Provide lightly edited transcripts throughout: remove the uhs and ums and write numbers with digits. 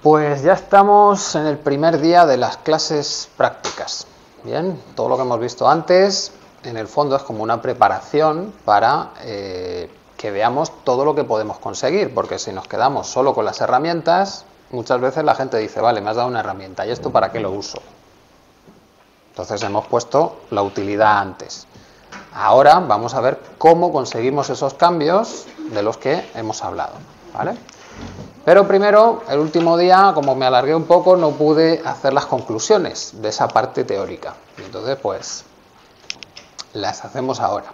Pues ya estamos en el primer día de las clases prácticas. Bien, todo lo que hemos visto antes, en el fondo es como una preparación para que veamos todo lo que podemos conseguir, porque si nos quedamos solo con las herramientas, muchas veces la gente dice, vale, me has dado una herramienta, ¿y esto para qué lo uso? Entonces hemos puesto la utilidad antes. Ahora vamos a ver cómo conseguimos esos cambios de los que hemos hablado, ¿vale? Pero primero, el último día, como me alargué un poco, no pude hacer las conclusiones de esa parte teórica. Y entonces, pues, las hacemos ahora.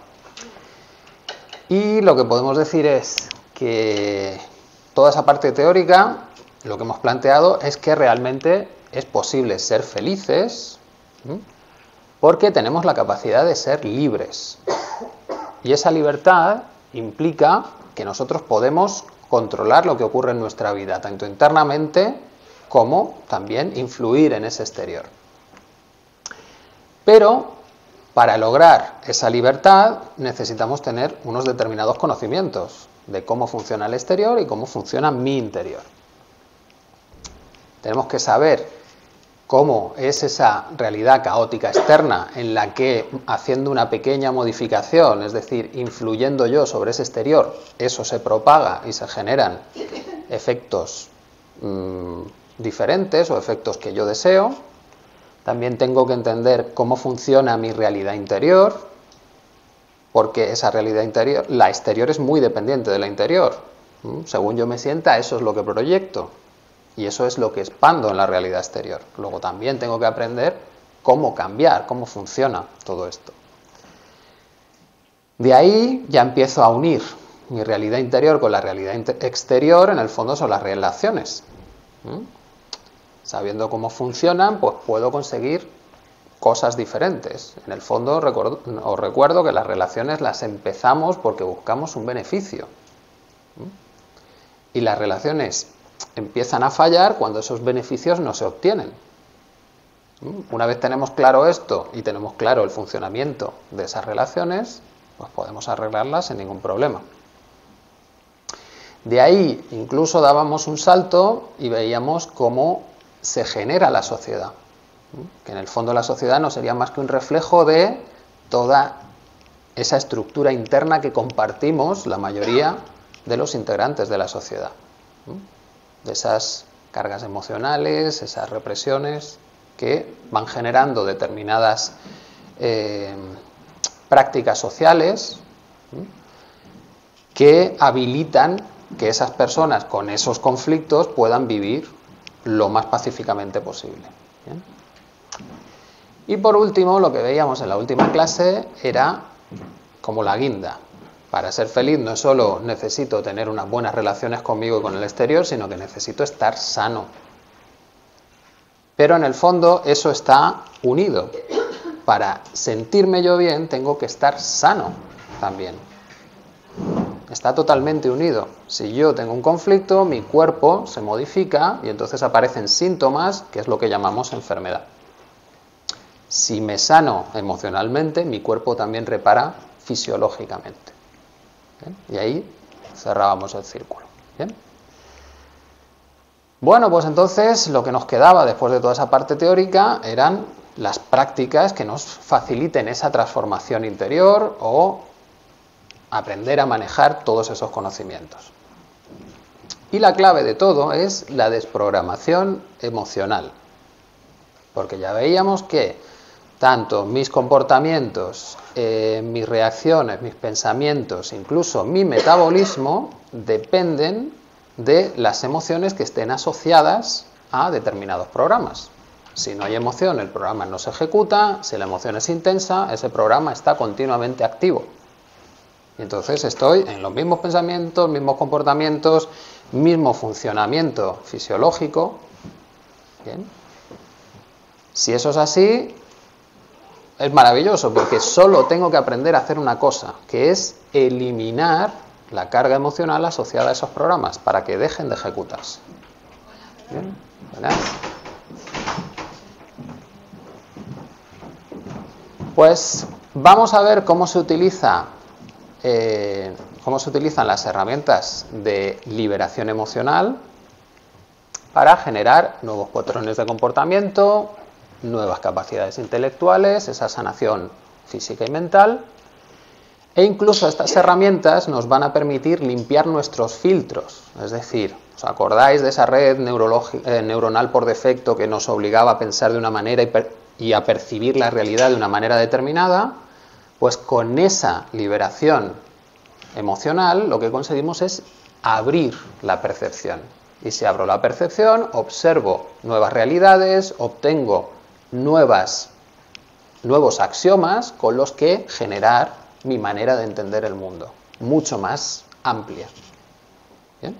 Y lo que podemos decir es que toda esa parte teórica, lo que hemos planteado es que realmente es posible ser felices, porque tenemos la capacidad de ser libres. Y esa libertad implica que nosotros podemos controlar lo que ocurre en nuestra vida, tanto internamente como también influir en ese exterior. Pero para lograr esa libertad necesitamos tener unos determinados conocimientos de cómo funciona el exterior y cómo funciona mi interior. Tenemos que saber cómo es esa realidad caótica externa en la que, haciendo una pequeña modificación, es decir, influyendo yo sobre ese exterior, eso se propaga y se generan efectos diferentes o efectos que yo deseo. También tengo que entender cómo funciona mi realidad interior, porque esa realidad interior, la exterior es muy dependiente de la interior. Según yo me sienta, eso es lo que proyecto. Y eso es lo que expando en la realidad exterior. Luego también tengo que aprender cómo cambiar, cómo funciona todo esto. De ahí ya empiezo a unir mi realidad interior con la realidad exterior, en el fondo son las relaciones. Sabiendo cómo funcionan, pues puedo conseguir cosas diferentes. En el fondo os recuerdo que las relaciones las empezamos porque buscamos un beneficio. Y las relaciones empiezan a fallar cuando esos beneficios no se obtienen. Una vez tenemos claro esto y tenemos claro el funcionamiento de esas relaciones, pues podemos arreglarlas sin ningún problema. De ahí incluso dábamos un salto y veíamos cómo se genera la sociedad. Que en el fondo la sociedad no sería más que un reflejo de toda esa estructura interna que compartimos la mayoría de los integrantes de la sociedad. De esas cargas emocionales, esas represiones que van generando determinadas prácticas sociales que habilitan que esas personas con esos conflictos puedan vivir lo más pacíficamente posible. ¿Bien? Y por último, lo que veíamos en la última clase era como la guinda. Para ser feliz no solo necesito tener unas buenas relaciones conmigo y con el exterior, sino que necesito estar sano. Pero en el fondo eso está unido. Para sentirme yo bien tengo que estar sano también. Está totalmente unido. Si yo tengo un conflicto, mi cuerpo se modifica y entonces aparecen síntomas, que es lo que llamamos enfermedad. Si me sano emocionalmente, mi cuerpo también repara fisiológicamente. ¿Bien? Y ahí cerrábamos el círculo. ¿Bien? Bueno, pues entonces lo que nos quedaba después de toda esa parte teórica eran las prácticas que nos faciliten esa transformación interior o aprender a manejar todos esos conocimientos. Y la clave de todo es la desprogramación emocional. Porque ya veíamos que tanto mis comportamientos, mis reacciones, mis pensamientos, incluso mi metabolismo, dependen de las emociones que estén asociadas a determinados programas. Si no hay emoción, el programa no se ejecuta. Si la emoción es intensa, ese programa está continuamente activo. Y entonces estoy en los mismos pensamientos, mismos comportamientos, mismo funcionamiento fisiológico. ¿Bien? Si eso es así, es maravilloso, porque solo tengo que aprender a hacer una cosa, que es eliminar la carga emocional asociada a esos programas, para que dejen de ejecutarse. ¿Bien? ¿Verdad? Pues vamos a ver cómo se utilizan las herramientas de liberación emocional para generar nuevos patrones de comportamiento, nuevas capacidades intelectuales, esa sanación física y mental. E incluso estas herramientas nos van a permitir limpiar nuestros filtros. Es decir, ¿os acordáis de esa red neuronal por defecto que nos obligaba a pensar de una manera y a percibir la realidad de una manera determinada? Pues con esa liberación emocional lo que conseguimos es abrir la percepción. Y si abro la percepción, observo nuevas realidades, obtengo nuevos axiomas con los que generar mi manera de entender el mundo, mucho más amplia. ¿Bien?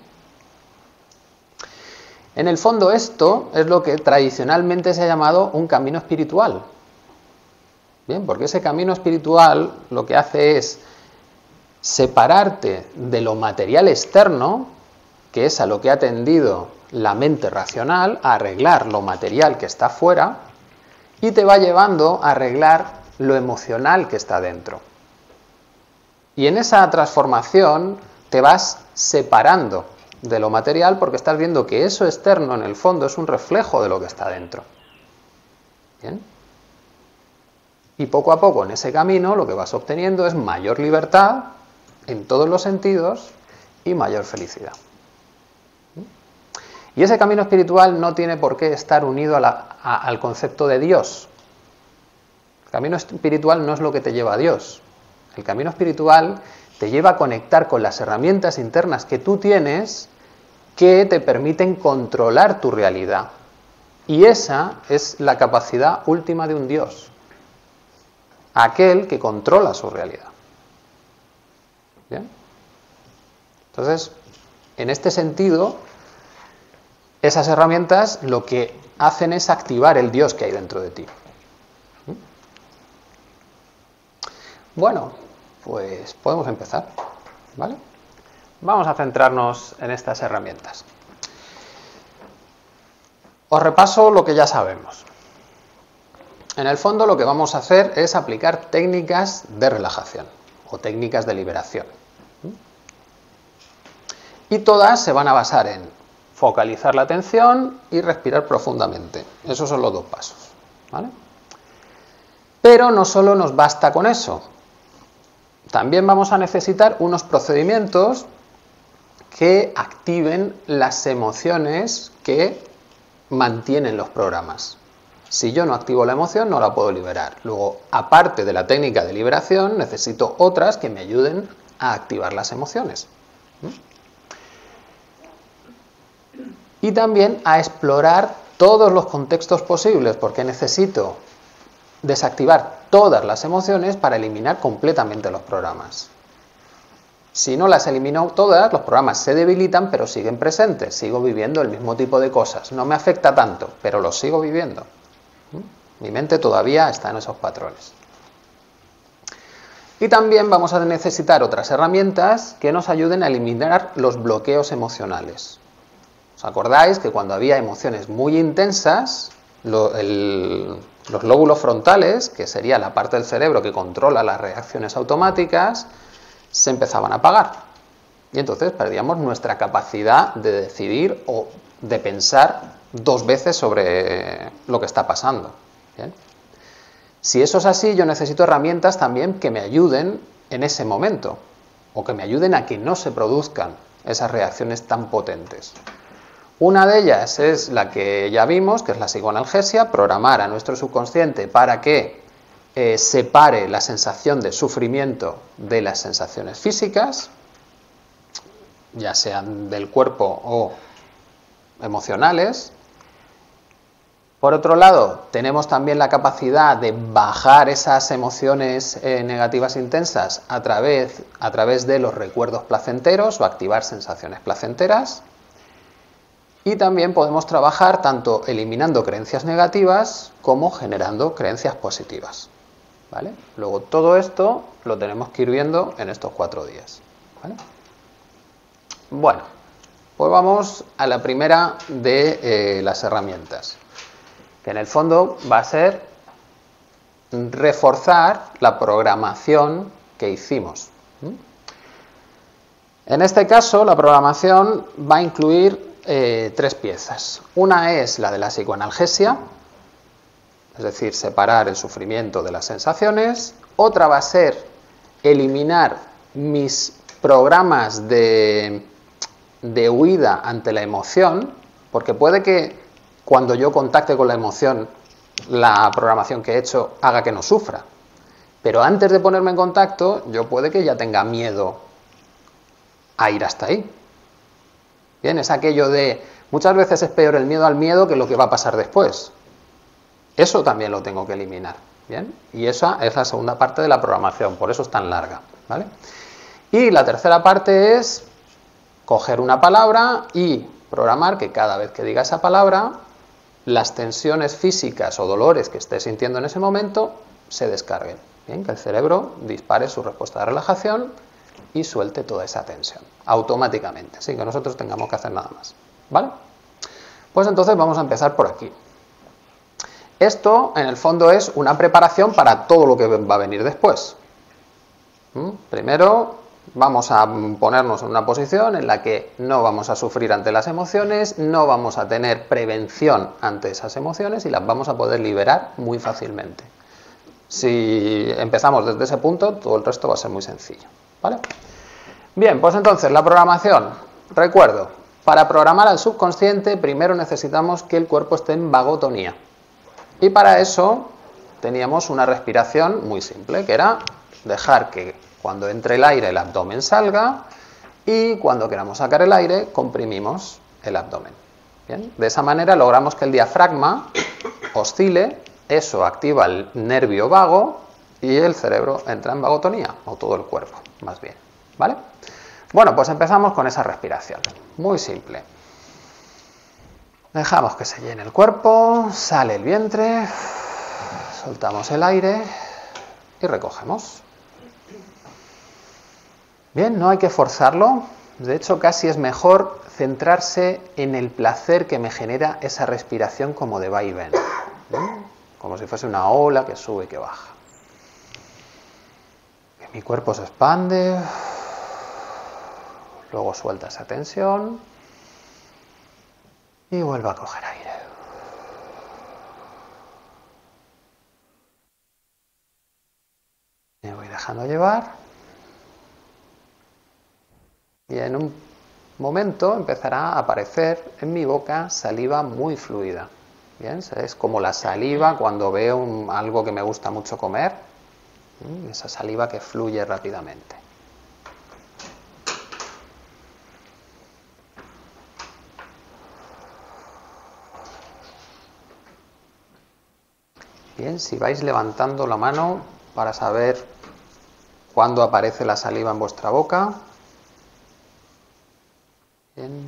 En el fondo esto es lo que tradicionalmente se ha llamado un camino espiritual. Bien, porque ese camino espiritual lo que hace es separarte de lo material externo, que es a lo que ha tendido la mente racional, a arreglar lo material que está fuera, y te va llevando a arreglar lo emocional que está dentro. Y en esa transformación te vas separando de lo material porque estás viendo que eso externo en el fondo es un reflejo de lo que está dentro. ¿Bien? Y poco a poco en ese camino lo que vas obteniendo es mayor libertad en todos los sentidos y mayor felicidad. Y ese camino espiritual no tiene por qué estar unido al concepto de Dios. El camino espiritual no es lo que te lleva a Dios. El camino espiritual te lleva a conectar con las herramientas internas que tú tienes que te permiten controlar tu realidad. Y esa es la capacidad última de un Dios. Aquel que controla su realidad. ¿Bien? Entonces, en este sentido, esas herramientas lo que hacen es activar el Dios que hay dentro de ti. Bueno, pues podemos empezar, ¿vale? Vamos a centrarnos en estas herramientas. Os repaso lo que ya sabemos. En el fondo lo que vamos a hacer es aplicar técnicas de relajación o técnicas de liberación. Y todas se van a basar en focalizar la atención y respirar profundamente. Esos son los dos pasos, ¿vale? Pero no solo nos basta con eso. También vamos a necesitar unos procedimientos que activen las emociones que mantienen los programas. Si yo no activo la emoción, no la puedo liberar. Luego, aparte de la técnica de liberación, necesito otras que me ayuden a activar las emociones. Y también a explorar todos los contextos posibles, porque necesito desactivar todas las emociones para eliminar completamente los programas. Si no las elimino todas, los programas se debilitan, pero siguen presentes. Sigo viviendo el mismo tipo de cosas. No me afecta tanto, pero los sigo viviendo. Mi mente todavía está en esos patrones. Y también vamos a necesitar otras herramientas que nos ayuden a eliminar los bloqueos emocionales. ¿Os acordáis que cuando había emociones muy intensas, los lóbulos frontales, que sería la parte del cerebro que controla las reacciones automáticas, se empezaban a apagar? Y entonces perdíamos nuestra capacidad de decidir o de pensar dos veces sobre lo que está pasando. ¿Bien? Si eso es así, yo necesito herramientas también que me ayuden en ese momento, o que me ayuden a que no se produzcan esas reacciones tan potentes. Una de ellas es la que ya vimos, que es la psicoanalgesia, programar a nuestro subconsciente para que separe la sensación de sufrimiento de las sensaciones físicas, ya sean del cuerpo o emocionales. Por otro lado, tenemos también la capacidad de bajar esas emociones negativas intensas a través de los recuerdos placenteros o activar sensaciones placenteras. Y también podemos trabajar tanto eliminando creencias negativas como generando creencias positivas. ¿Vale? Luego todo esto lo tenemos que ir viendo en estos 4 días. ¿Vale? Bueno, pues vamos a la primera de las herramientas, que en el fondo va a ser reforzar la programación que hicimos. En este caso, la programación va a incluir tres piezas. Una es la de la psicoanalgesia, es decir, separar el sufrimiento de las sensaciones. Otra va a ser eliminar mis programas de huida ante la emoción, porque puede que cuando yo contacte con la emoción, la programación que he hecho haga que no sufra. Pero antes de ponerme en contacto, yo puede que ya tenga miedo a ir hasta ahí. Bien, es aquello de, muchas veces es peor el miedo al miedo que lo que va a pasar después. Eso también lo tengo que eliminar. Bien, y esa es la segunda parte de la programación, por eso es tan larga, ¿vale? Y la tercera parte es coger una palabra y programar que cada vez que diga esa palabra, las tensiones físicas o dolores que esté sintiendo en ese momento se descarguen. Bien, que el cerebro dispare su respuesta de relajación y suelte toda esa tensión automáticamente, sin que nosotros tengamos que hacer nada más. ¿Vale? Pues entonces vamos a empezar por aquí. Esto, en el fondo, es una preparación para todo lo que va a venir después. Primero, vamos a ponernos en una posición en la que no vamos a sufrir ante las emociones, no vamos a tener prevención ante esas emociones y las vamos a poder liberar muy fácilmente. Si empezamos desde ese punto, todo el resto va a ser muy sencillo, ¿vale? Bien, pues entonces, la programación. Recuerdo, para programar al subconsciente, primero necesitamos que el cuerpo esté en vagotonía. Y para eso teníamos una respiración muy simple, que era dejar que cuando entre el aire el abdomen salga y cuando queramos sacar el aire comprimimos el abdomen. Bien, de esa manera logramos que el diafragma oscile, eso activa el nervio vago y el cerebro entra en vagotonía, o todo el cuerpo, más bien. ¿Vale? Bueno, pues empezamos con esa respiración. Muy simple. Dejamos que se llene el cuerpo, sale el vientre, soltamos el aire y recogemos. Bien, no hay que forzarlo. De hecho, casi es mejor centrarse en el placer que me genera esa respiración como de va y ven. Como si fuese una ola que sube y que baja. Mi cuerpo se expande, luego suelta esa tensión y vuelve a coger aire. Me voy dejando llevar y en un momento empezará a aparecer en mi boca saliva muy fluida. Bien, es como la saliva cuando veo algo que me gusta mucho comer, esa saliva que fluye rápidamente. Bien, si vais levantando la mano para saber cuándo aparece la saliva en vuestra boca. Bien.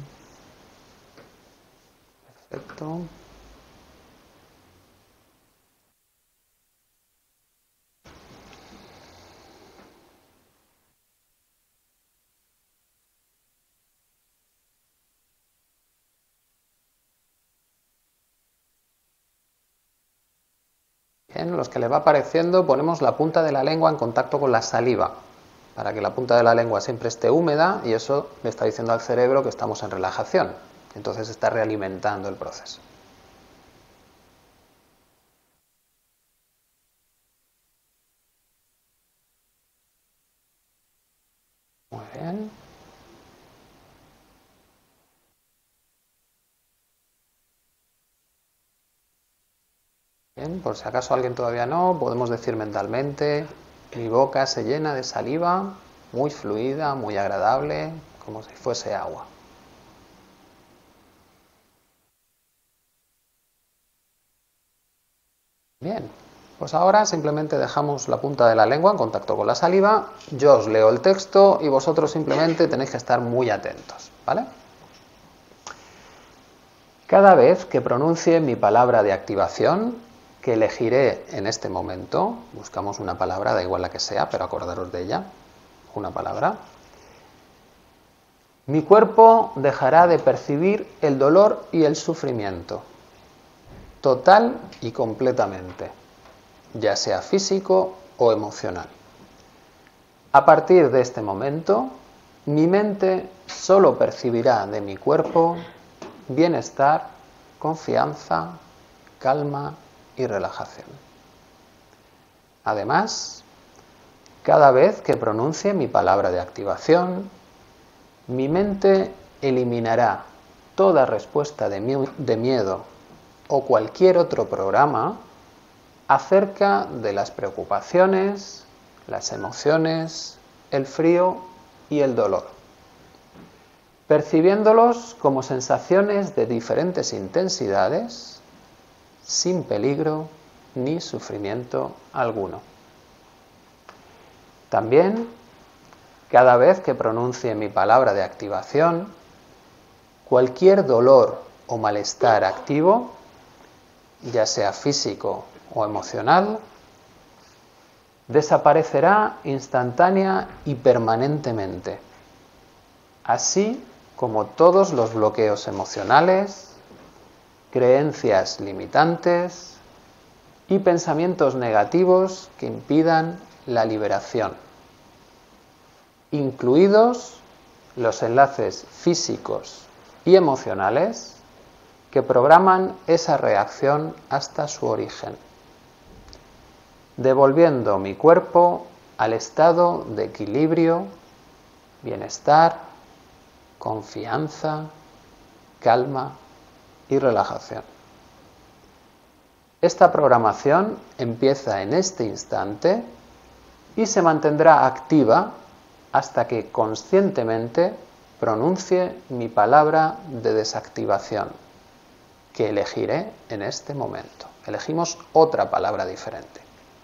Perfecto. Bien, los que le va apareciendo ponemos la punta de la lengua en contacto con la saliva, para que la punta de la lengua siempre esté húmeda y eso le está diciendo al cerebro que estamos en relajación. Entonces está realimentando el proceso. Muy bien. Bien, por si acaso alguien todavía no, podemos decir mentalmente, mi boca se llena de saliva, muy fluida, muy agradable, como si fuese agua. Bien, pues ahora simplemente dejamos la punta de la lengua en contacto con la saliva, yo os leo el texto y vosotros simplemente tenéis que estar muy atentos, ¿vale? Cada vez que pronuncie mi palabra de activación, que elegiré en este momento, buscamos una palabra, da igual la que sea, pero acordaros de ella, una palabra, mi cuerpo dejará de percibir el dolor y el sufrimiento, total y completamente, ya sea físico o emocional. A partir de este momento, mi mente solo percibirá de mi cuerpo bienestar, confianza, calma y relajación. Además, cada vez que pronuncie mi palabra de activación, mi mente eliminará toda respuesta de miedo o cualquier otro programa acerca de las preocupaciones, las emociones, el frío y el dolor, percibiéndolos como sensaciones de diferentes intensidades, sin peligro ni sufrimiento alguno. También, cada vez que pronuncie mi palabra de activación, cualquier dolor o malestar activo, ya sea físico o emocional, desaparecerá instantánea y permanentemente, así como todos los bloqueos emocionales, creencias limitantes y pensamientos negativos que impidan la liberación, incluidos los enlaces físicos y emocionales que programan esa reacción hasta su origen, devolviendo mi cuerpo al estado de equilibrio, bienestar, confianza, calma y relajación. Esta programación empieza en este instante y se mantendrá activa hasta que conscientemente pronuncie mi palabra de desactivación, que elegiré en este momento. Elegimos otra palabra diferente.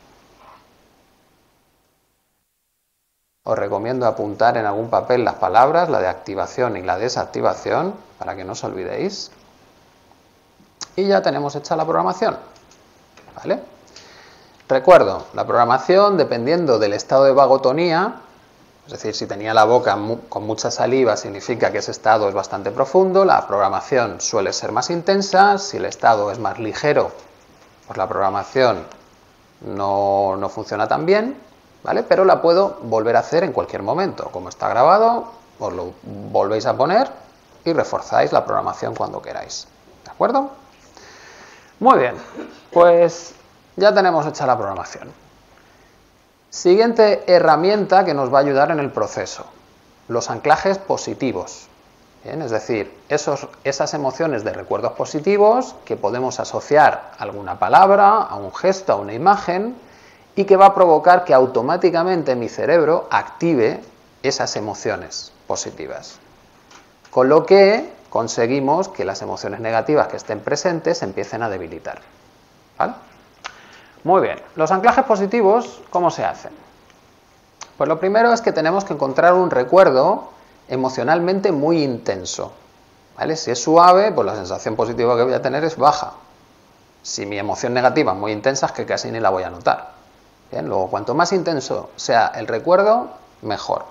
Os recomiendo apuntar en algún papel las palabras, la de activación y la desactivación, para que no os olvidéis. Y ya tenemos hecha la programación, ¿vale? Recuerdo, la programación, dependiendo del estado de vagotonía, es decir, si tenía la boca con mucha saliva, significa que ese estado es bastante profundo, la programación suele ser más intensa. Si el estado es más ligero, pues la programación no funciona tan bien, ¿vale? Pero la puedo volver a hacer en cualquier momento. Como está grabado, os lo volvéis a poner y reforzáis la programación cuando queráis, ¿de acuerdo? Muy bien, pues ya tenemos hecha la programación. Siguiente herramienta que nos va a ayudar en el proceso: los anclajes positivos. Bien, es decir, esas emociones de recuerdos positivos que podemos asociar a alguna palabra, a un gesto, a una imagen, y que va a provocar que automáticamente mi cerebro active esas emociones positivas. Con lo que conseguimos que las emociones negativas que estén presentes se empiecen a debilitar, ¿vale? Muy bien, los anclajes positivos, ¿cómo se hacen? Pues lo primero es que tenemos que encontrar un recuerdo emocionalmente muy intenso, ¿vale? Si es suave, pues la sensación positiva que voy a tener es baja. Si mi emoción negativa es muy intensa, es que casi ni la voy a notar. Bien, luego, cuanto más intenso sea el recuerdo, mejor.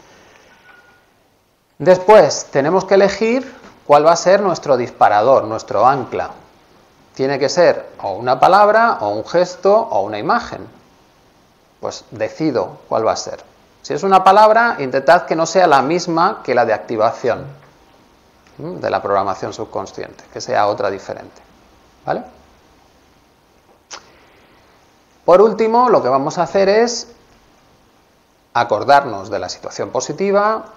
Después, tenemos que elegir cuál va a ser nuestro disparador, nuestro ancla. Tiene que ser o una palabra, o un gesto, o una imagen. Pues decido cuál va a ser. Si es una palabra, intentad que no sea la misma que la de activación de la programación subconsciente, que sea otra diferente, ¿vale? Por último, lo que vamos a hacer es acordarnos de la situación positiva,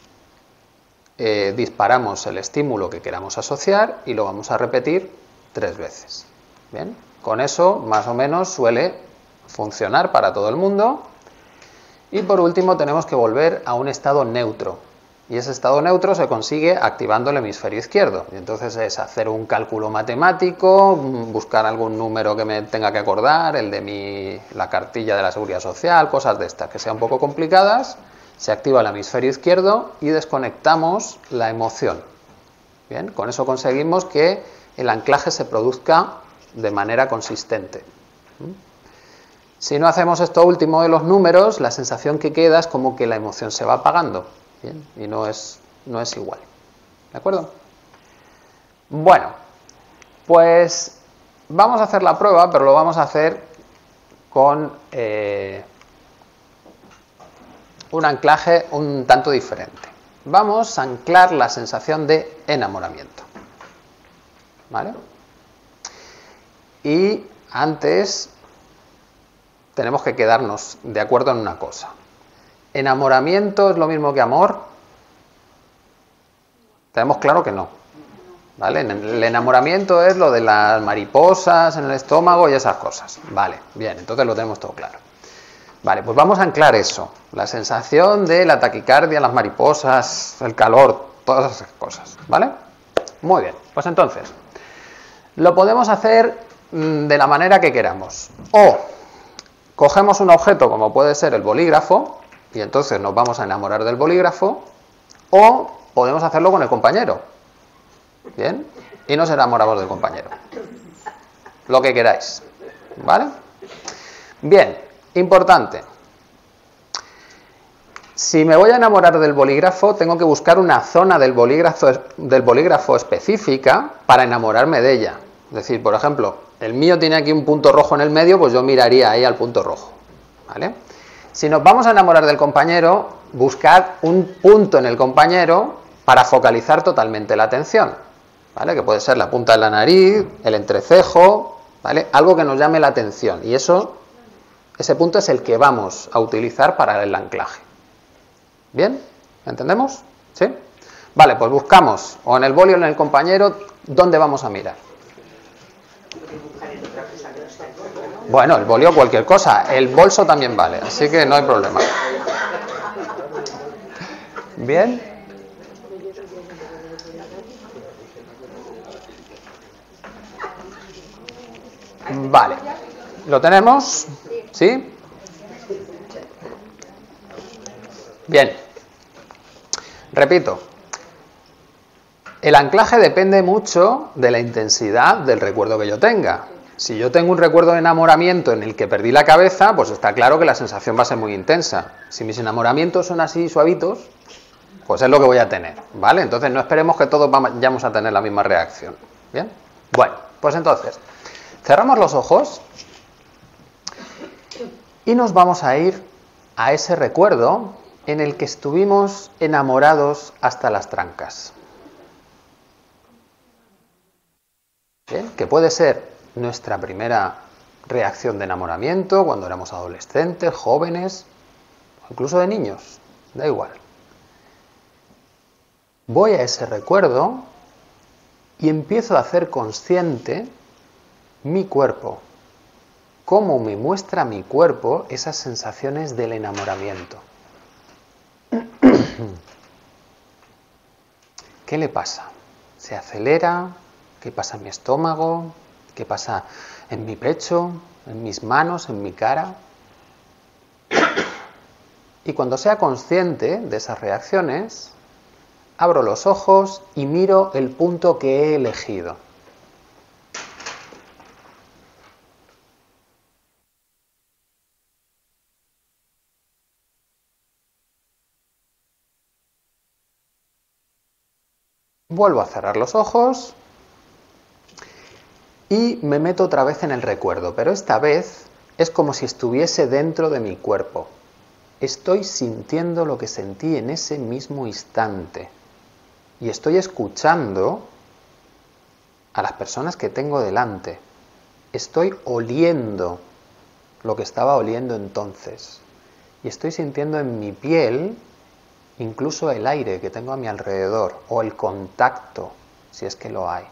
disparamos el estímulo que queramos asociar y lo vamos a repetir 3 veces. Bien, con eso más o menos suele funcionar para todo el mundo. Y por último tenemos que volver a un estado neutro. Y ese estado neutro se consigue activando el hemisferio izquierdo. Y entonces es hacer un cálculo matemático, buscar algún número que me tenga que acordar, el de la cartilla de la Seguridad Social, cosas de estas que sean un poco complicadas. Se activa el hemisferio izquierdo y desconectamos la emoción. Bien, con eso conseguimos que el anclaje se produzca de manera consistente. Si no hacemos esto último de los números, la sensación que queda es como que la emoción se va apagando. Bien, y no es igual. ¿De acuerdo? Bueno, pues vamos a hacer la prueba, pero lo vamos a hacer con un anclaje un tanto diferente. Vamos a anclar la sensación de enamoramiento. ¿vale? Y antes tenemos que quedarnos de acuerdo en una cosa. ¿Enamoramiento es lo mismo que amor? Tenemos claro que no, ¿vale? El enamoramiento es lo de las mariposas en el estómago y esas cosas. Vale, bien, entonces lo tenemos todo claro. Vale, pues vamos a anclar eso. La sensación de la taquicardia, las mariposas, el calor, todas esas cosas, ¿vale? Muy bien, pues entonces, lo podemos hacer de la manera que queramos. O cogemos un objeto como puede ser el bolígrafo y entonces nos vamos a enamorar del bolígrafo, o podemos hacerlo con el compañero, ¿bien? Y nos enamoramos del compañero. Lo que queráis, ¿vale? Bien, importante. Si me voy a enamorar del bolígrafo, tengo que buscar una zona del bolígrafo específica para enamorarme de ella. Es decir, por ejemplo, el mío tiene aquí un punto rojo en el medio, pues yo miraría ahí al punto rojo, ¿vale? Si nos vamos a enamorar del compañero, buscad un punto en el compañero para focalizar totalmente la atención, ¿vale? Que puede ser la punta de la nariz, el entrecejo, ¿vale? Algo que nos llame la atención. Y ese punto es el que vamos a utilizar para el anclaje. ¿Bien? ¿Entendemos? ¿Sí? Vale, pues buscamos o en el boli o en el compañero, ¿dónde vamos a mirar? Bueno, el boli o cualquier cosa. El bolso también vale, así que no hay problema. ¿Bien? Vale. ¿Lo tenemos? ¿Sí? Bien. Repito. El anclaje depende mucho de la intensidad del recuerdo que yo tenga. Si yo tengo un recuerdo de enamoramiento en el que perdí la cabeza, pues está claro que la sensación va a ser muy intensa. Si mis enamoramientos son así suavitos, pues es lo que voy a tener, ¿vale? Entonces no esperemos que todos vayamos a tener la misma reacción. ¿Bien? Bueno, pues entonces, cerramos los ojos y nos vamos a ir a ese recuerdo en el que estuvimos enamorados hasta las trancas. ¿Bien? Que puede ser nuestra primera reacción de enamoramiento cuando éramos adolescentes, jóvenes, incluso de niños, da igual. Voy a ese recuerdo y empiezo a hacer consciente mi cuerpo, cómo me muestra mi cuerpo esas sensaciones del enamoramiento. ¿Qué le pasa? ¿Se acelera? ¿Qué pasa en mi estómago? ¿Qué pasa en mi pecho? ¿En mis manos? ¿En mi cara? Y cuando sea consciente de esas reacciones, abro los ojos y miro el punto que he elegido. Vuelvo a cerrar los ojos y me meto otra vez en el recuerdo, pero esta vez es como si estuviese dentro de mi cuerpo. Estoy sintiendo lo que sentí en ese mismo instante y estoy escuchando a las personas que tengo delante. Estoy oliendo lo que estaba oliendo entonces y estoy sintiendo en mi piel incluso el aire que tengo a mi alrededor o el contacto, si es que lo hay.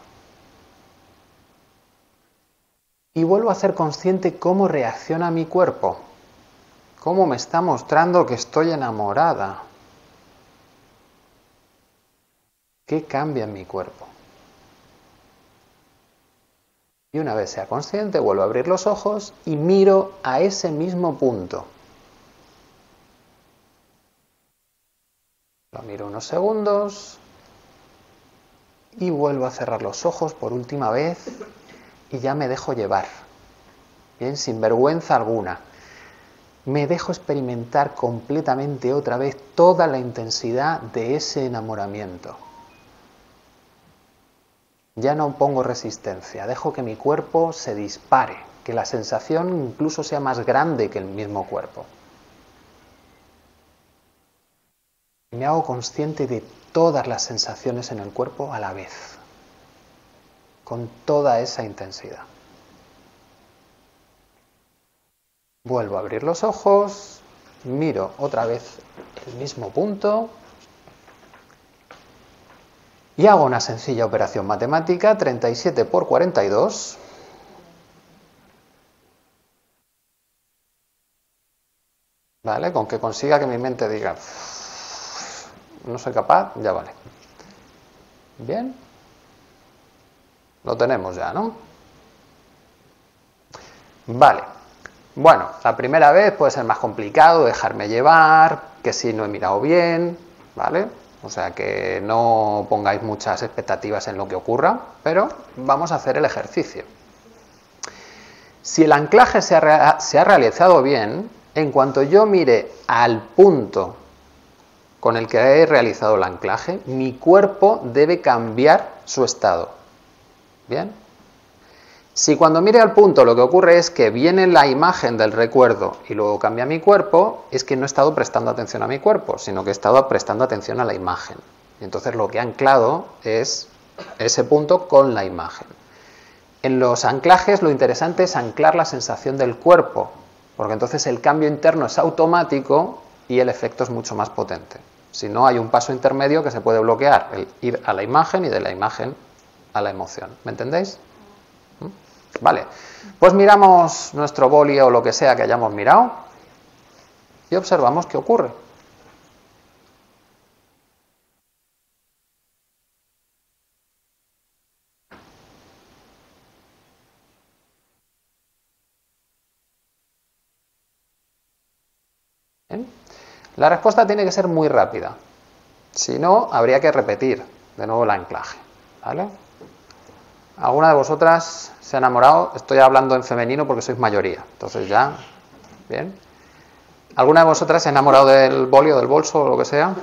Y vuelvo a ser consciente cómo reacciona mi cuerpo, cómo me está mostrando que estoy enamorada. ¿Qué cambia en mi cuerpo? Y una vez sea consciente, vuelvo a abrir los ojos y miro a ese mismo punto. Lo miro unos segundos y vuelvo a cerrar los ojos por última vez y ya me dejo llevar. Bien, sin vergüenza alguna. Me dejo experimentar completamente otra vez toda la intensidad de ese enamoramiento. Ya no pongo resistencia, dejo que mi cuerpo se dispare, que la sensación incluso sea más grande que el mismo cuerpo. Me hago consciente de todas las sensaciones en el cuerpo a la vez. con toda esa intensidad. Vuelvo a abrir los ojos, miro otra vez el mismo punto y hago una sencilla operación matemática, 37 por 42. ¿Vale? Con que consiga que mi mente diga, no soy capaz, ya vale. Bien. Lo tenemos ya, ¿no? Vale. Bueno, la primera vez puede ser más complicado, dejarme llevar, que si no he mirado bien, ¿vale? O sea que no pongáis muchas expectativas en lo que ocurra, pero vamos a hacer el ejercicio. Si el anclaje se ha realizado bien, en cuanto yo mire al punto con el que he realizado el anclaje, mi cuerpo debe cambiar su estado. ¿Bien? Si cuando mire al punto lo que ocurre es que viene la imagen del recuerdo y luego cambia mi cuerpo, es que no he estado prestando atención a mi cuerpo, sino que he estado prestando atención a la imagen. Y entonces lo que he anclado es ese punto con la imagen. En los anclajes lo interesante es anclar la sensación del cuerpo, porque entonces el cambio interno es automático y el efecto es mucho más potente. Si no, hay un paso intermedio que se puede bloquear, el ir a la imagen y de la imagen a la emoción. ¿Me entendéis? Vale, pues miramos nuestro boli o lo que sea que hayamos mirado y observamos qué ocurre. ¿Bien? La respuesta tiene que ser muy rápida, si no, habría que repetir de nuevo el anclaje, ¿vale? ¿Alguna de vosotras se ha enamorado? Estoy hablando en femenino porque sois mayoría, entonces ya, ¿bien? ¿Alguna de vosotras se ha enamorado del boli o del bolso o lo que sea?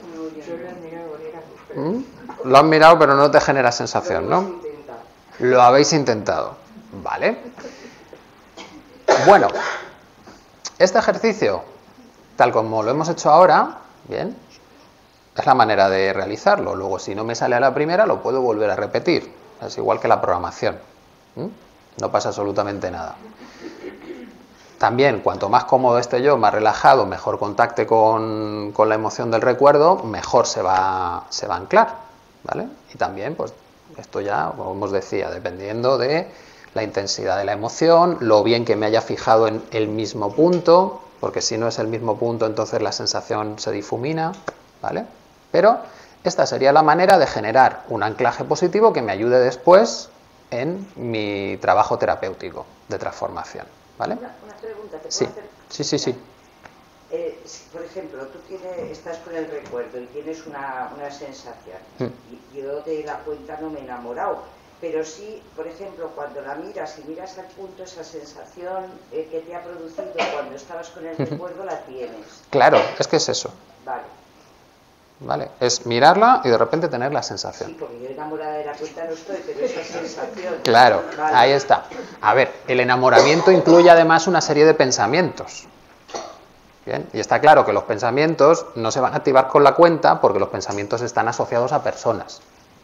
Lo han mirado pero no te genera sensación, ¿no? Lo habéis intentado, ¿vale? Bueno, este ejercicio, tal como lo hemos hecho ahora, ¿bien? Es la manera de realizarlo. Luego, si no me sale a la primera, lo puedo volver a repetir. Es igual que la programación. No pasa absolutamente nada. También, cuanto más cómodo esté yo, más relajado, mejor contacte con la emoción del recuerdo, mejor se va a anclar, ¿vale? Y también, pues, esto ya, como os decía, dependiendo de la intensidad de la emoción, lo bien que me haya fijado en el mismo punto, porque si no es el mismo punto, entonces la sensación se difumina, ¿vale? Pero esta sería la manera de generar un anclaje positivo que me ayude después en mi trabajo terapéutico de transformación, ¿vale? Una pregunta, ¿te puedo Sí. hacer? Sí. Si, por ejemplo, tú estás con el recuerdo y tienes una sensación, y yo de la cuenta no me he enamorado, pero sí, por ejemplo, cuando la miras y miras al punto, esa sensación que te ha producido cuando estabas con el recuerdo la tienes. Claro, es que es eso. Vale. Es mirarla y de repente tener la sensación. Sí, porque yo enamorada de la cuenta no estoy, pero esa sensación. Claro, vale. Ahí está. A ver, el enamoramiento incluye además una serie de pensamientos. Bien, y está claro que los pensamientos no se van a activar con la cuenta porque los pensamientos están asociados a personas.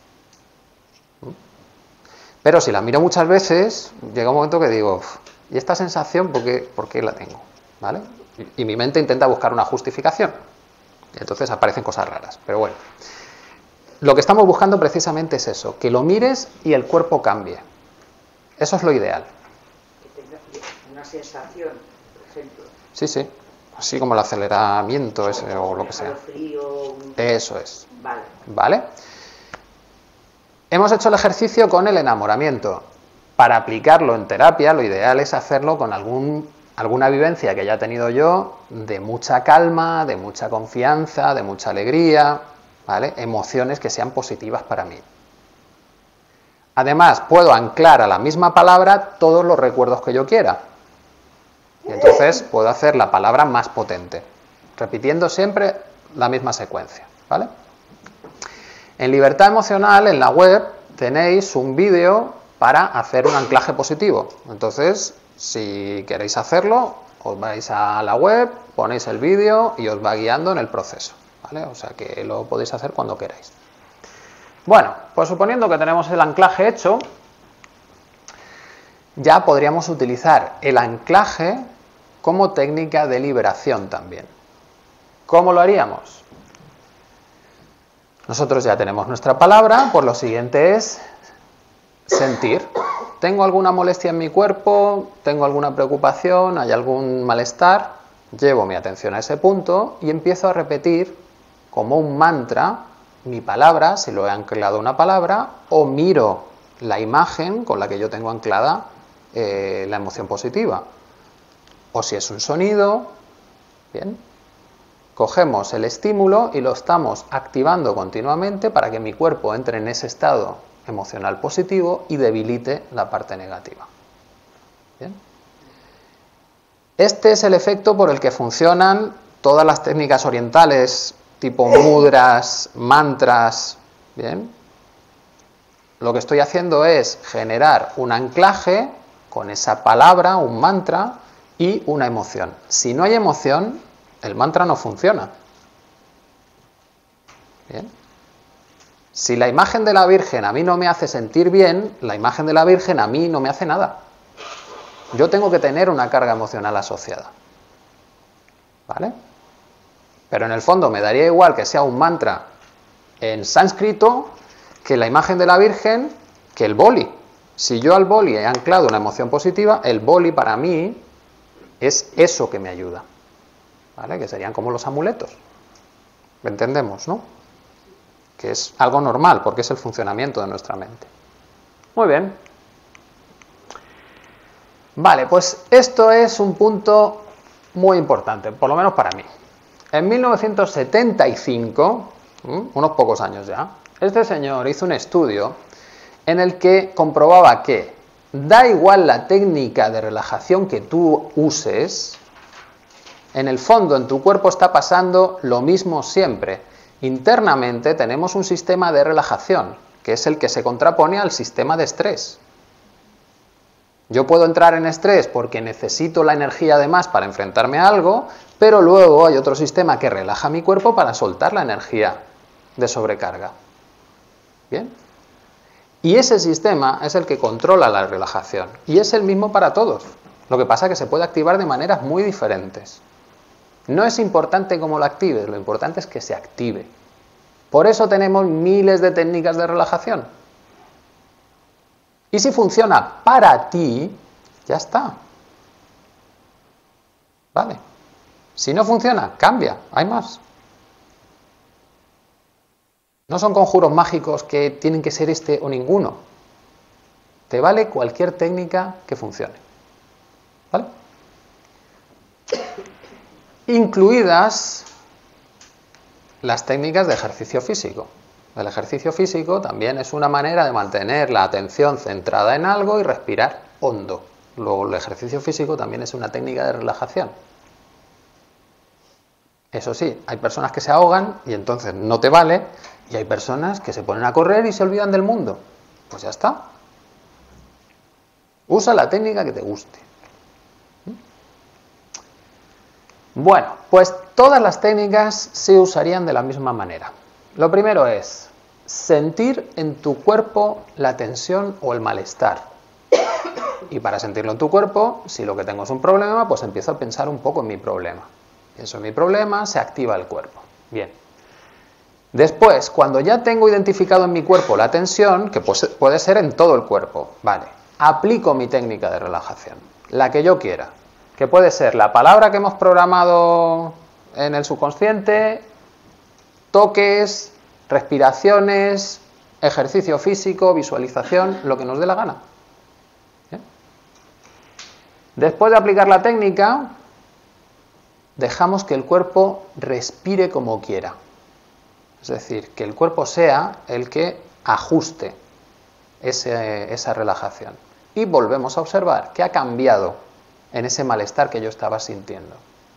Pero si la miro muchas veces, llega un momento que digo, ¿y esta sensación por qué la tengo? ¿Vale? Y mi mente intenta buscar una justificación. Y entonces aparecen cosas raras. Pero bueno, lo que estamos buscando precisamente es eso, que lo mires y el cuerpo cambie. Eso es lo ideal. Que tenga una sensación, por ejemplo. Sí. Así como el aceleramiento ese o lo que sea. Frío, Eso es. Vale. Hemos hecho el ejercicio con el enamoramiento. Para aplicarlo en terapia, lo ideal es hacerlo con alguna vivencia que haya tenido yo de mucha calma, de mucha confianza, de mucha alegría, ¿vale? Emociones que sean positivas para mí. Además, puedo anclar a la misma palabra todos los recuerdos que yo quiera. Y entonces puedo hacer la palabra más potente, repitiendo siempre la misma secuencia, ¿vale? En Libertad Emocional, en la web, tenéis un vídeo para hacer un anclaje positivo. Entonces, si queréis hacerlo, os vais a la web, ponéis el vídeo y os va guiando en el proceso, ¿vale? O sea que lo podéis hacer cuando queráis. Bueno, pues suponiendo que tenemos el anclaje hecho, ya podríamos utilizar el anclaje como técnica de liberación también. ¿Cómo lo haríamos? Nosotros ya tenemos nuestra palabra, pues lo siguiente es sentir. ¿Tengo alguna molestia en mi cuerpo? ¿Tengo alguna preocupación? ¿Hay algún malestar? Llevo mi atención a ese punto y empiezo a repetir como un mantra mi palabra, si lo he anclado a una palabra, o miro la imagen con la que yo tengo anclada la emoción positiva. O si es un sonido, bien, cogemos el estímulo y lo estamos activando continuamente para que mi cuerpo entre en ese estado emocional positivo y debilite la parte negativa. Bien. Este es el efecto por el que funcionan todas las técnicas orientales, tipo mudras, mantras. Bien. Lo que estoy haciendo es generar un anclaje con esa palabra, un mantra, y una emoción. Si no hay emoción, el mantra no funciona. Bien. Si la imagen de la Virgen a mí no me hace sentir bien, la imagen de la Virgen a mí no me hace nada. Yo tengo que tener una carga emocional asociada. ¿Vale? Pero en el fondo me daría igual que sea un mantra en sánscrito que la imagen de la Virgen, que el boli. Si yo al boli he anclado una emoción positiva, el boli para mí es eso que me ayuda. ¿Vale? Que serían como los amuletos. ¿Me entendemos, no? Que es algo normal, porque es el funcionamiento de nuestra mente. Muy bien. Vale, pues esto es un punto muy importante, por lo menos para mí. En 1975, unos pocos años ya, este señor hizo un estudio en el que comprobaba que da igual la técnica de relajación que tú uses, en el fondo en tu cuerpo está pasando lo mismo siempre. Internamente tenemos un sistema de relajación, que es el que se contrapone al sistema de estrés. Yo puedo entrar en estrés porque necesito la energía de más para enfrentarme a algo, pero luego hay otro sistema que relaja mi cuerpo para soltar la energía de sobrecarga. ¿Bien? Y ese sistema es el que controla la relajación. Y es el mismo para todos. Lo que pasa es que se puede activar de maneras muy diferentes. No es importante cómo lo actives, lo importante es que se active. Por eso tenemos miles de técnicas de relajación. Y si funciona para ti, ya está. ¿Vale? Si no funciona, cambia, hay más. No son conjuros mágicos que tienen que ser este o ninguno. Te vale cualquier técnica que funcione. ¿Vale? Incluidas las técnicas de ejercicio físico. El ejercicio físico también es una manera de mantener la atención centrada en algo y respirar hondo. Luego, el ejercicio físico también es una técnica de relajación. Eso sí, hay personas que se ahogan y entonces no te vale, y hay personas que se ponen a correr y se olvidan del mundo. Pues ya está. Usa la técnica que te guste. Bueno, pues todas las técnicas se usarían de la misma manera. Lo primero es sentir en tu cuerpo la tensión o el malestar. Y para sentirlo en tu cuerpo, si lo que tengo es un problema, pues empiezo a pensar un poco en mi problema. Pienso en mi problema, se activa el cuerpo. Bien. Después, cuando ya tengo identificado en mi cuerpo la tensión, que puede ser en todo el cuerpo, vale, aplico mi técnica de relajación, la que yo quiera, que puede ser la palabra que hemos programado en el subconsciente, toques, respiraciones, ejercicio físico, visualización, lo que nos dé la gana. ¿Bien? Después de aplicar la técnica, dejamos que el cuerpo respire como quiera. Es decir, que el cuerpo sea el que ajuste esa relajación. Y volvemos a observar qué ha cambiado en ese malestar que yo estaba sintiendo.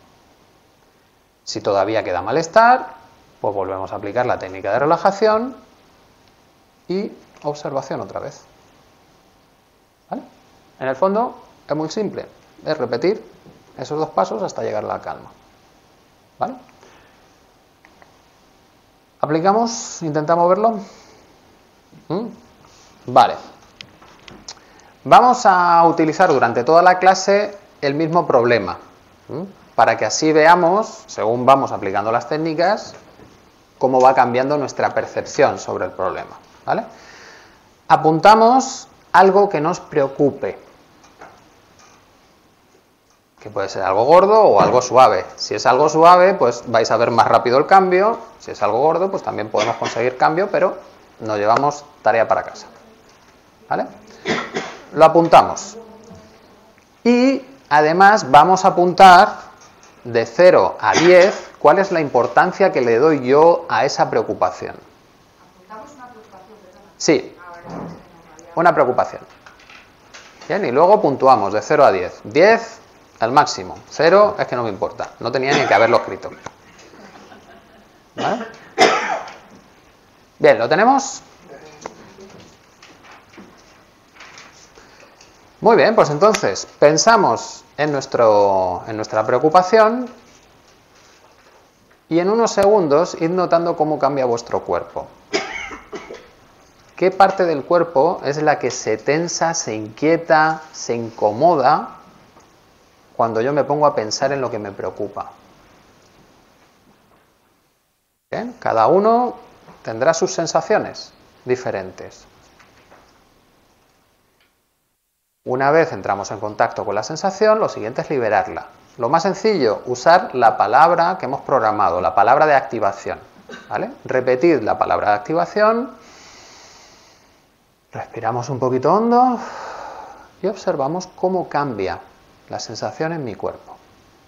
Si todavía queda malestar, pues volvemos a aplicar la técnica de relajación y observación otra vez. ¿Vale? En el fondo es muy simple, es repetir esos dos pasos hasta llegar a la calma. ¿Vale? ¿Aplicamos? ¿Intentamos verlo? Vale. Vamos a utilizar durante toda la clase el mismo problema, para que así veamos, según vamos aplicando las técnicas, cómo va cambiando nuestra percepción sobre el problema, ¿vale? Apuntamos algo que nos preocupe, que puede ser algo gordo o algo suave. Si es algo suave, pues vais a ver más rápido el cambio. Si es algo gordo, pues también podemos conseguir cambio, pero nos llevamos tarea para casa, ¿vale? Lo apuntamos. Y además vamos a apuntar de 0 a 10 cuál es la importancia que le doy yo a esa preocupación. ¿Apuntamos una preocupación, perdona? Sí, una preocupación. Bien, y luego puntuamos de 0 a 10. 10 al máximo. 0 es que no me importa. No tenía ni que haberlo escrito. ¿Vale? Bien, ¿lo tenemos? Muy bien, pues entonces pensamos en nuestra preocupación y en unos segundos id notando cómo cambia vuestro cuerpo. ¿Qué parte del cuerpo es la que se tensa, se inquieta, se incomoda cuando yo me pongo a pensar en lo que me preocupa? Bien, cada uno tendrá sus sensaciones diferentes. Una vez entramos en contacto con la sensación, lo siguiente es liberarla. Lo más sencillo, usar la palabra que hemos programado, la palabra de activación, ¿vale? Repetid la palabra de activación, respiramos un poquito hondo y observamos cómo cambia la sensación en mi cuerpo.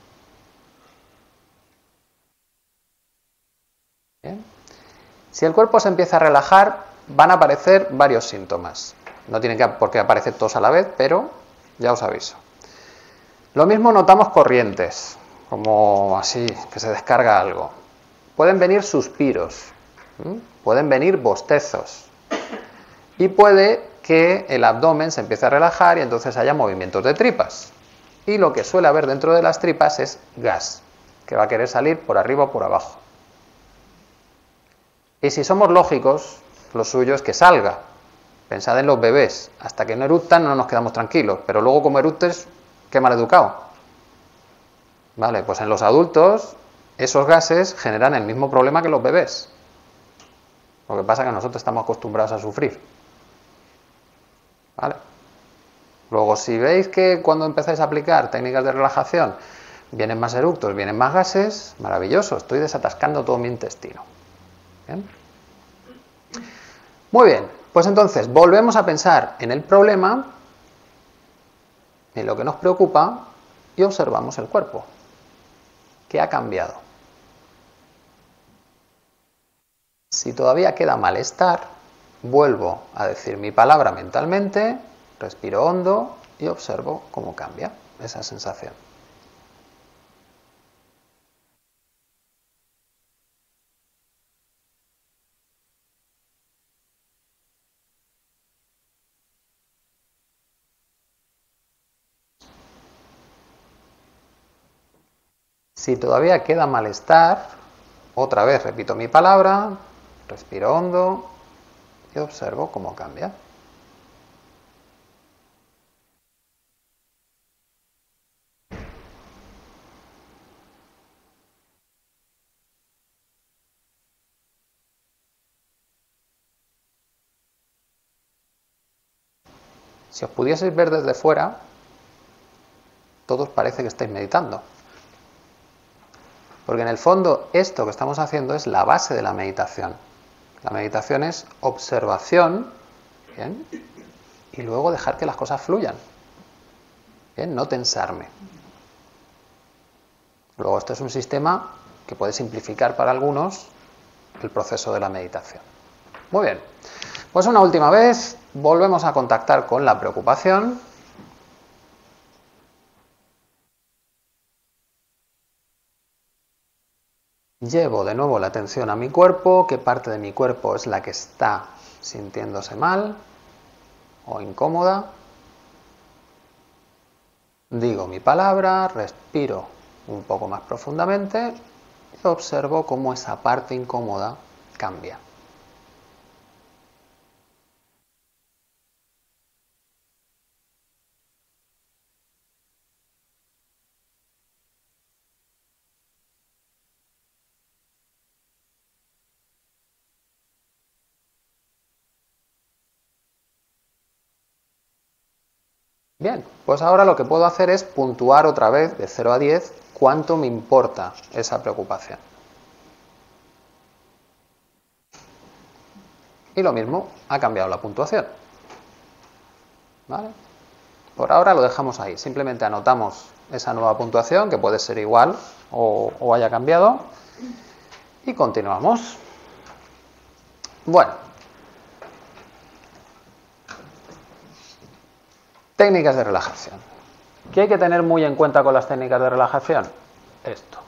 Bien. Si el cuerpo se empieza a relajar, van a aparecer varios síntomas. No tienen por qué aparecer todos a la vez, pero ya os aviso. Lo mismo notamos corrientes, como así, que se descarga algo. Pueden venir suspiros, pueden venir bostezos. Y puede que el abdomen se empiece a relajar y entonces haya movimientos de tripas. Y lo que suele haber dentro de las tripas es gas, que va a querer salir por arriba o por abajo. Y si somos lógicos, lo suyo es que salga. Pensad en los bebés, hasta que no eructan no nos quedamos tranquilos, pero luego como eructes, qué mal educado. Vale, pues en los adultos esos gases generan el mismo problema que los bebés. Lo que pasa es que nosotros estamos acostumbrados a sufrir. ¿Vale? Luego, si veis que cuando empezáis a aplicar técnicas de relajación vienen más eructos, vienen más gases, maravilloso, estoy desatascando todo mi intestino. ¿Bien? Muy bien. Pues entonces, volvemos a pensar en el problema, en lo que nos preocupa, y observamos el cuerpo. ¿Qué ha cambiado? Si todavía queda malestar, vuelvo a decir mi palabra mentalmente, respiro hondo y observo cómo cambia esa sensación. Si todavía queda malestar, otra vez repito mi palabra, respiro hondo y observo cómo cambia. Si os pudieseis ver desde fuera, todos parece que estáis meditando. Porque en el fondo esto que estamos haciendo es la base de la meditación. La meditación es observación, ¿bien? Y luego dejar que las cosas fluyan. ¿Bien? No tensarme. Luego esto es un sistema que puede simplificar para algunos el proceso de la meditación. Muy bien. Pues una última vez volvemos a contactar con la preocupación. Llevo de nuevo la atención a mi cuerpo, qué parte de mi cuerpo es la que está sintiéndose mal o incómoda. Digo mi palabra, respiro un poco más profundamente y observo cómo esa parte incómoda cambia. Bien, pues ahora lo que puedo hacer es puntuar otra vez de 0 a 10 cuánto me importa esa preocupación. Y lo mismo, ha cambiado la puntuación. ¿Vale? Por ahora lo dejamos ahí, simplemente anotamos esa nueva puntuación, que puede ser igual o haya cambiado, y continuamos. Bueno, técnicas de relajación. ¿Qué hay que tener muy en cuenta con las técnicas de relajación? Esto.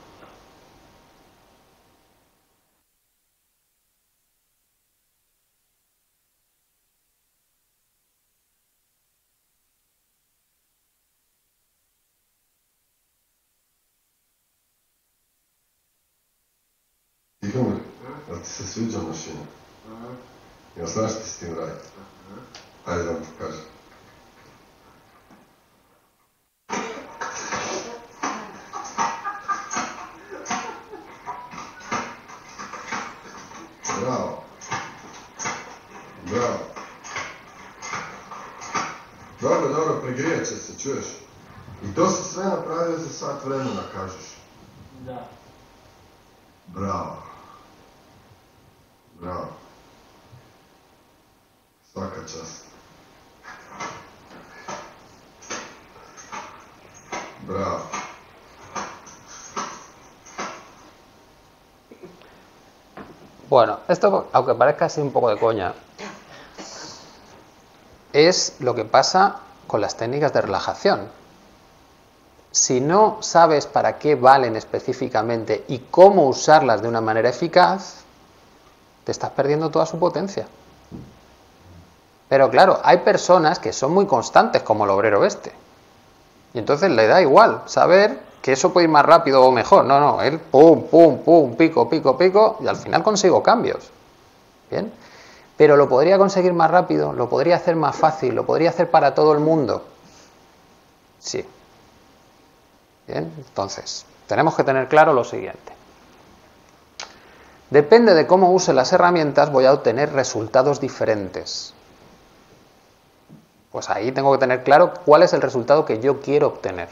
Игор, а ти се свиđa машина? Jel znaš ti s tim raditi? Ajde da vam pokažem. Bravo. Bravo. Dobro, dobro, pregrijat će se, čuješ? I to si sve napravio za sat vremena, kažeš? Da. Bravo. Bravo. Svaka čast. Bravo. Bueno, esto, aunque parezca así un poco de coña, es lo que pasa con las técnicas de relajación. Si no sabes para qué valen específicamente y cómo usarlas de una manera eficaz, te estás perdiendo toda su potencia. Pero claro, hay personas que son muy constantes, como el obrero este. Y entonces le da igual saber que eso puede ir más rápido o mejor. No, no, él pum, pum, pum, pico, pico, pico, y al final consigo cambios. ¿Bien? Pero lo podría conseguir más rápido, lo podría hacer más fácil, lo podría hacer para todo el mundo. Sí. Bien, entonces, tenemos que tener claro lo siguiente. Depende de cómo use las herramientas, voy a obtener resultados diferentes. Pues ahí tengo que tener claro cuál es el resultado que yo quiero obtener.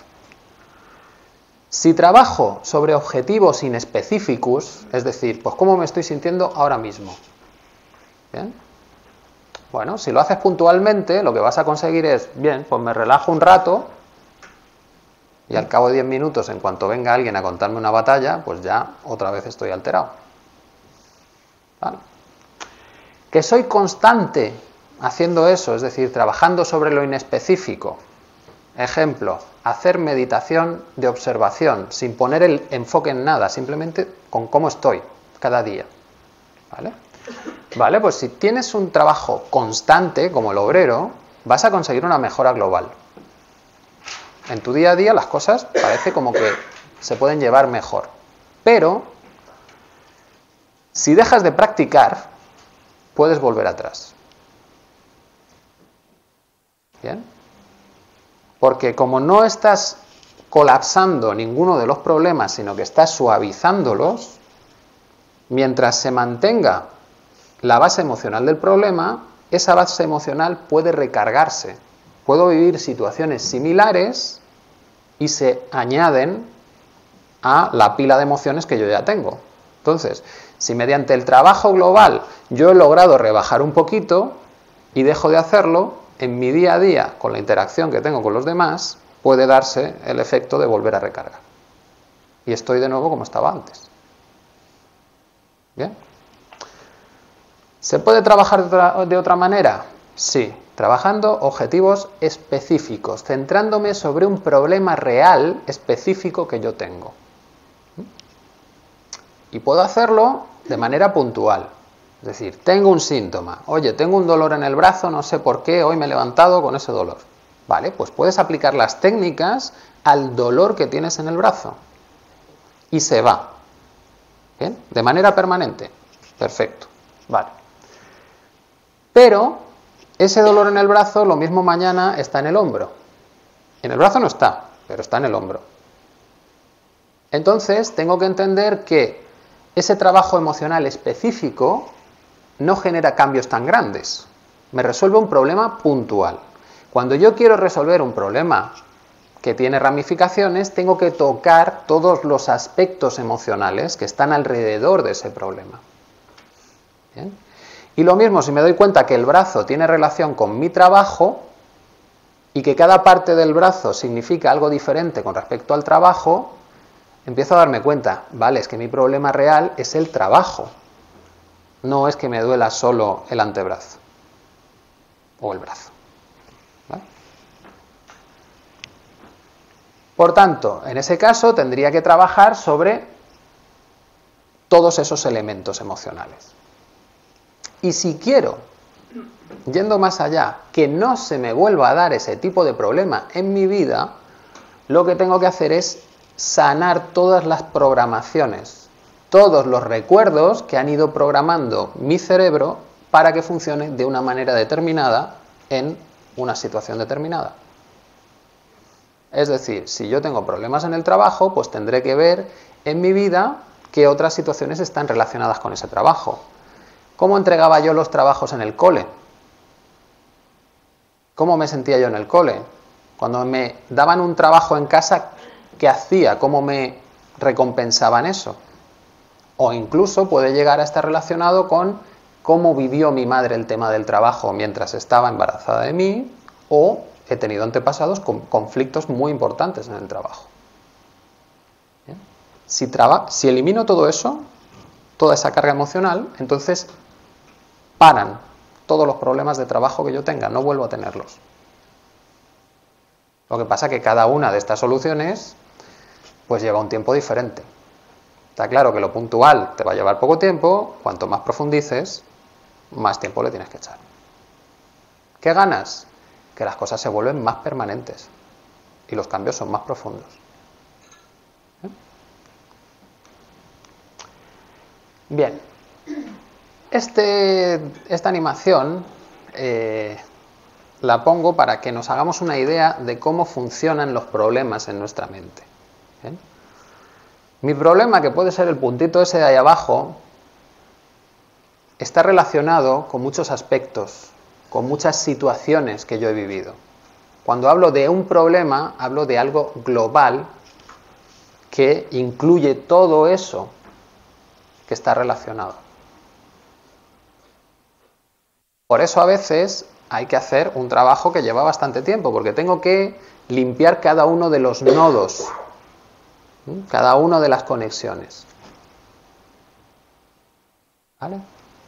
Si trabajo sobre objetivos inespecíficos, es decir, pues cómo me estoy sintiendo ahora mismo. ¿Bien? Bueno, si lo haces puntualmente, lo que vas a conseguir es, bien, pues me relajo un rato y al cabo de 10 minutos, en cuanto venga alguien a contarme una batalla, pues ya otra vez estoy alterado. ¿Vale? Que soy constante haciendo eso, es decir, trabajando sobre lo inespecífico. Ejemplo, hacer meditación de observación, sin poner el enfoque en nada, simplemente con cómo estoy cada día. ¿Vale? Vale, pues si tienes un trabajo constante, como el obrero, vas a conseguir una mejora global. En tu día a día las cosas parece como que se pueden llevar mejor. Pero, si dejas de practicar, puedes volver atrás. ¿Bien? Porque como no estás colapsando ninguno de los problemas, sino que estás suavizándolos, mientras se mantenga la base emocional del problema, esa base emocional puede recargarse. Puedo vivir situaciones similares y se añaden a la pila de emociones que yo ya tengo. Entonces, si mediante el trabajo global yo he logrado rebajar un poquito y dejo de hacerlo, en mi día a día, con la interacción que tengo con los demás, puede darse el efecto de volver a recargar. Y estoy de nuevo como estaba antes. ¿Bien? ¿Se puede trabajar de otra manera? Sí, trabajando objetivos específicos, centrándome sobre un problema real específico que yo tengo. Y puedo hacerlo de manera puntual. Es decir, tengo un síntoma. Oye, tengo un dolor en el brazo, no sé por qué, hoy me he levantado con ese dolor. Vale, pues puedes aplicar las técnicas al dolor que tienes en el brazo. Y se va. ¿Bien? De manera permanente. Perfecto. Vale. Pero ese dolor en el brazo, lo mismo mañana está en el hombro. En el brazo no está, pero está en el hombro. Entonces, tengo que entender que ese trabajo emocional específico no genera cambios tan grandes. Me resuelve un problema puntual. Cuando yo quiero resolver un problema que tiene ramificaciones, tengo que tocar todos los aspectos emocionales que están alrededor de ese problema. ¿Bien? Y lo mismo, si me doy cuenta que el brazo tiene relación con mi trabajo y que cada parte del brazo significa algo diferente con respecto al trabajo, empiezo a darme cuenta, vale, es que mi problema real es el trabajo, no es que me duela solo el antebrazo o el brazo. ¿Vale? Por tanto, en ese caso tendría que trabajar sobre todos esos elementos emocionales. Y si quiero, yendo más allá, que no se me vuelva a dar ese tipo de problema en mi vida, lo que tengo que hacer es sanar todas las programaciones, todos los recuerdos que han ido programando mi cerebro para que funcione de una manera determinada en una situación determinada. Es decir, si yo tengo problemas en el trabajo, pues tendré que ver en mi vida qué otras situaciones están relacionadas con ese trabajo. ¿Cómo entregaba yo los trabajos en el cole? ¿Cómo me sentía yo en el cole? Cuando me daban un trabajo en casa, ¿qué hacía? ¿Cómo me recompensaban eso? O incluso puede llegar a estar relacionado con cómo vivió mi madre el tema del trabajo mientras estaba embarazada de mí, o he tenido antepasados con conflictos muy importantes en el trabajo. ¿Bien? Si elimino todo eso, toda esa carga emocional, entonces paran todos los problemas de trabajo que yo tenga, no vuelvo a tenerlos. Lo que pasa es que cada una de estas soluciones pues lleva un tiempo diferente. Está claro que lo puntual te va a llevar poco tiempo, cuanto más profundices, más tiempo le tienes que echar. ¿Qué ganas? Que las cosas se vuelven más permanentes y los cambios son más profundos. Bien, esta animación la pongo para que nos hagamos una idea de cómo funcionan los problemas en nuestra mente. ¿Bien? Mi problema, que puede ser el puntito ese de ahí abajo, está relacionado con muchos aspectos, con muchas situaciones que yo he vivido. Cuando hablo de un problema, hablo de algo global que incluye todo eso que está relacionado. Por eso a veces hay que hacer un trabajo que lleva bastante tiempo, porque tengo que limpiar cada uno de los nodos, cada una de las conexiones. ¿Vale?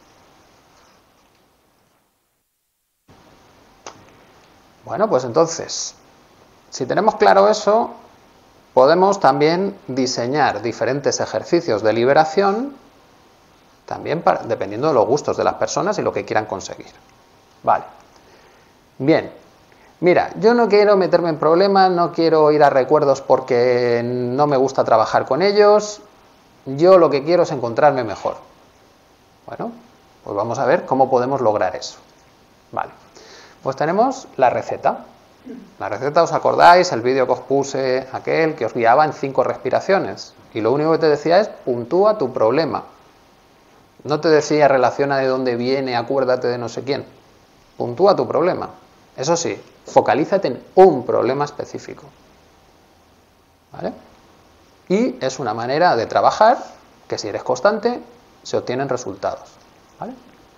Bueno, pues entonces, si tenemos claro eso, podemos también diseñar diferentes ejercicios de liberación, también dependiendo de los gustos de las personas y lo que quieran conseguir. Vale. Bien. Mira, yo no quiero meterme en problemas, no quiero ir a recuerdos porque no me gusta trabajar con ellos. Yo lo que quiero es encontrarme mejor. Bueno, pues vamos a ver cómo podemos lograr eso. Vale. Pues tenemos la receta. La receta, ¿os acordáis? El vídeo que os puse, aquel que os guiaba en 5 respiraciones. Y lo único que te decía es, puntúa tu problema. No te decía, relaciona de dónde viene, acuérdate de no sé quién. Puntúa tu problema. Eso sí, focalízate en un problema específico. ¿Vale? Y es una manera de trabajar que, si eres constante, se obtienen resultados. ¿Vale?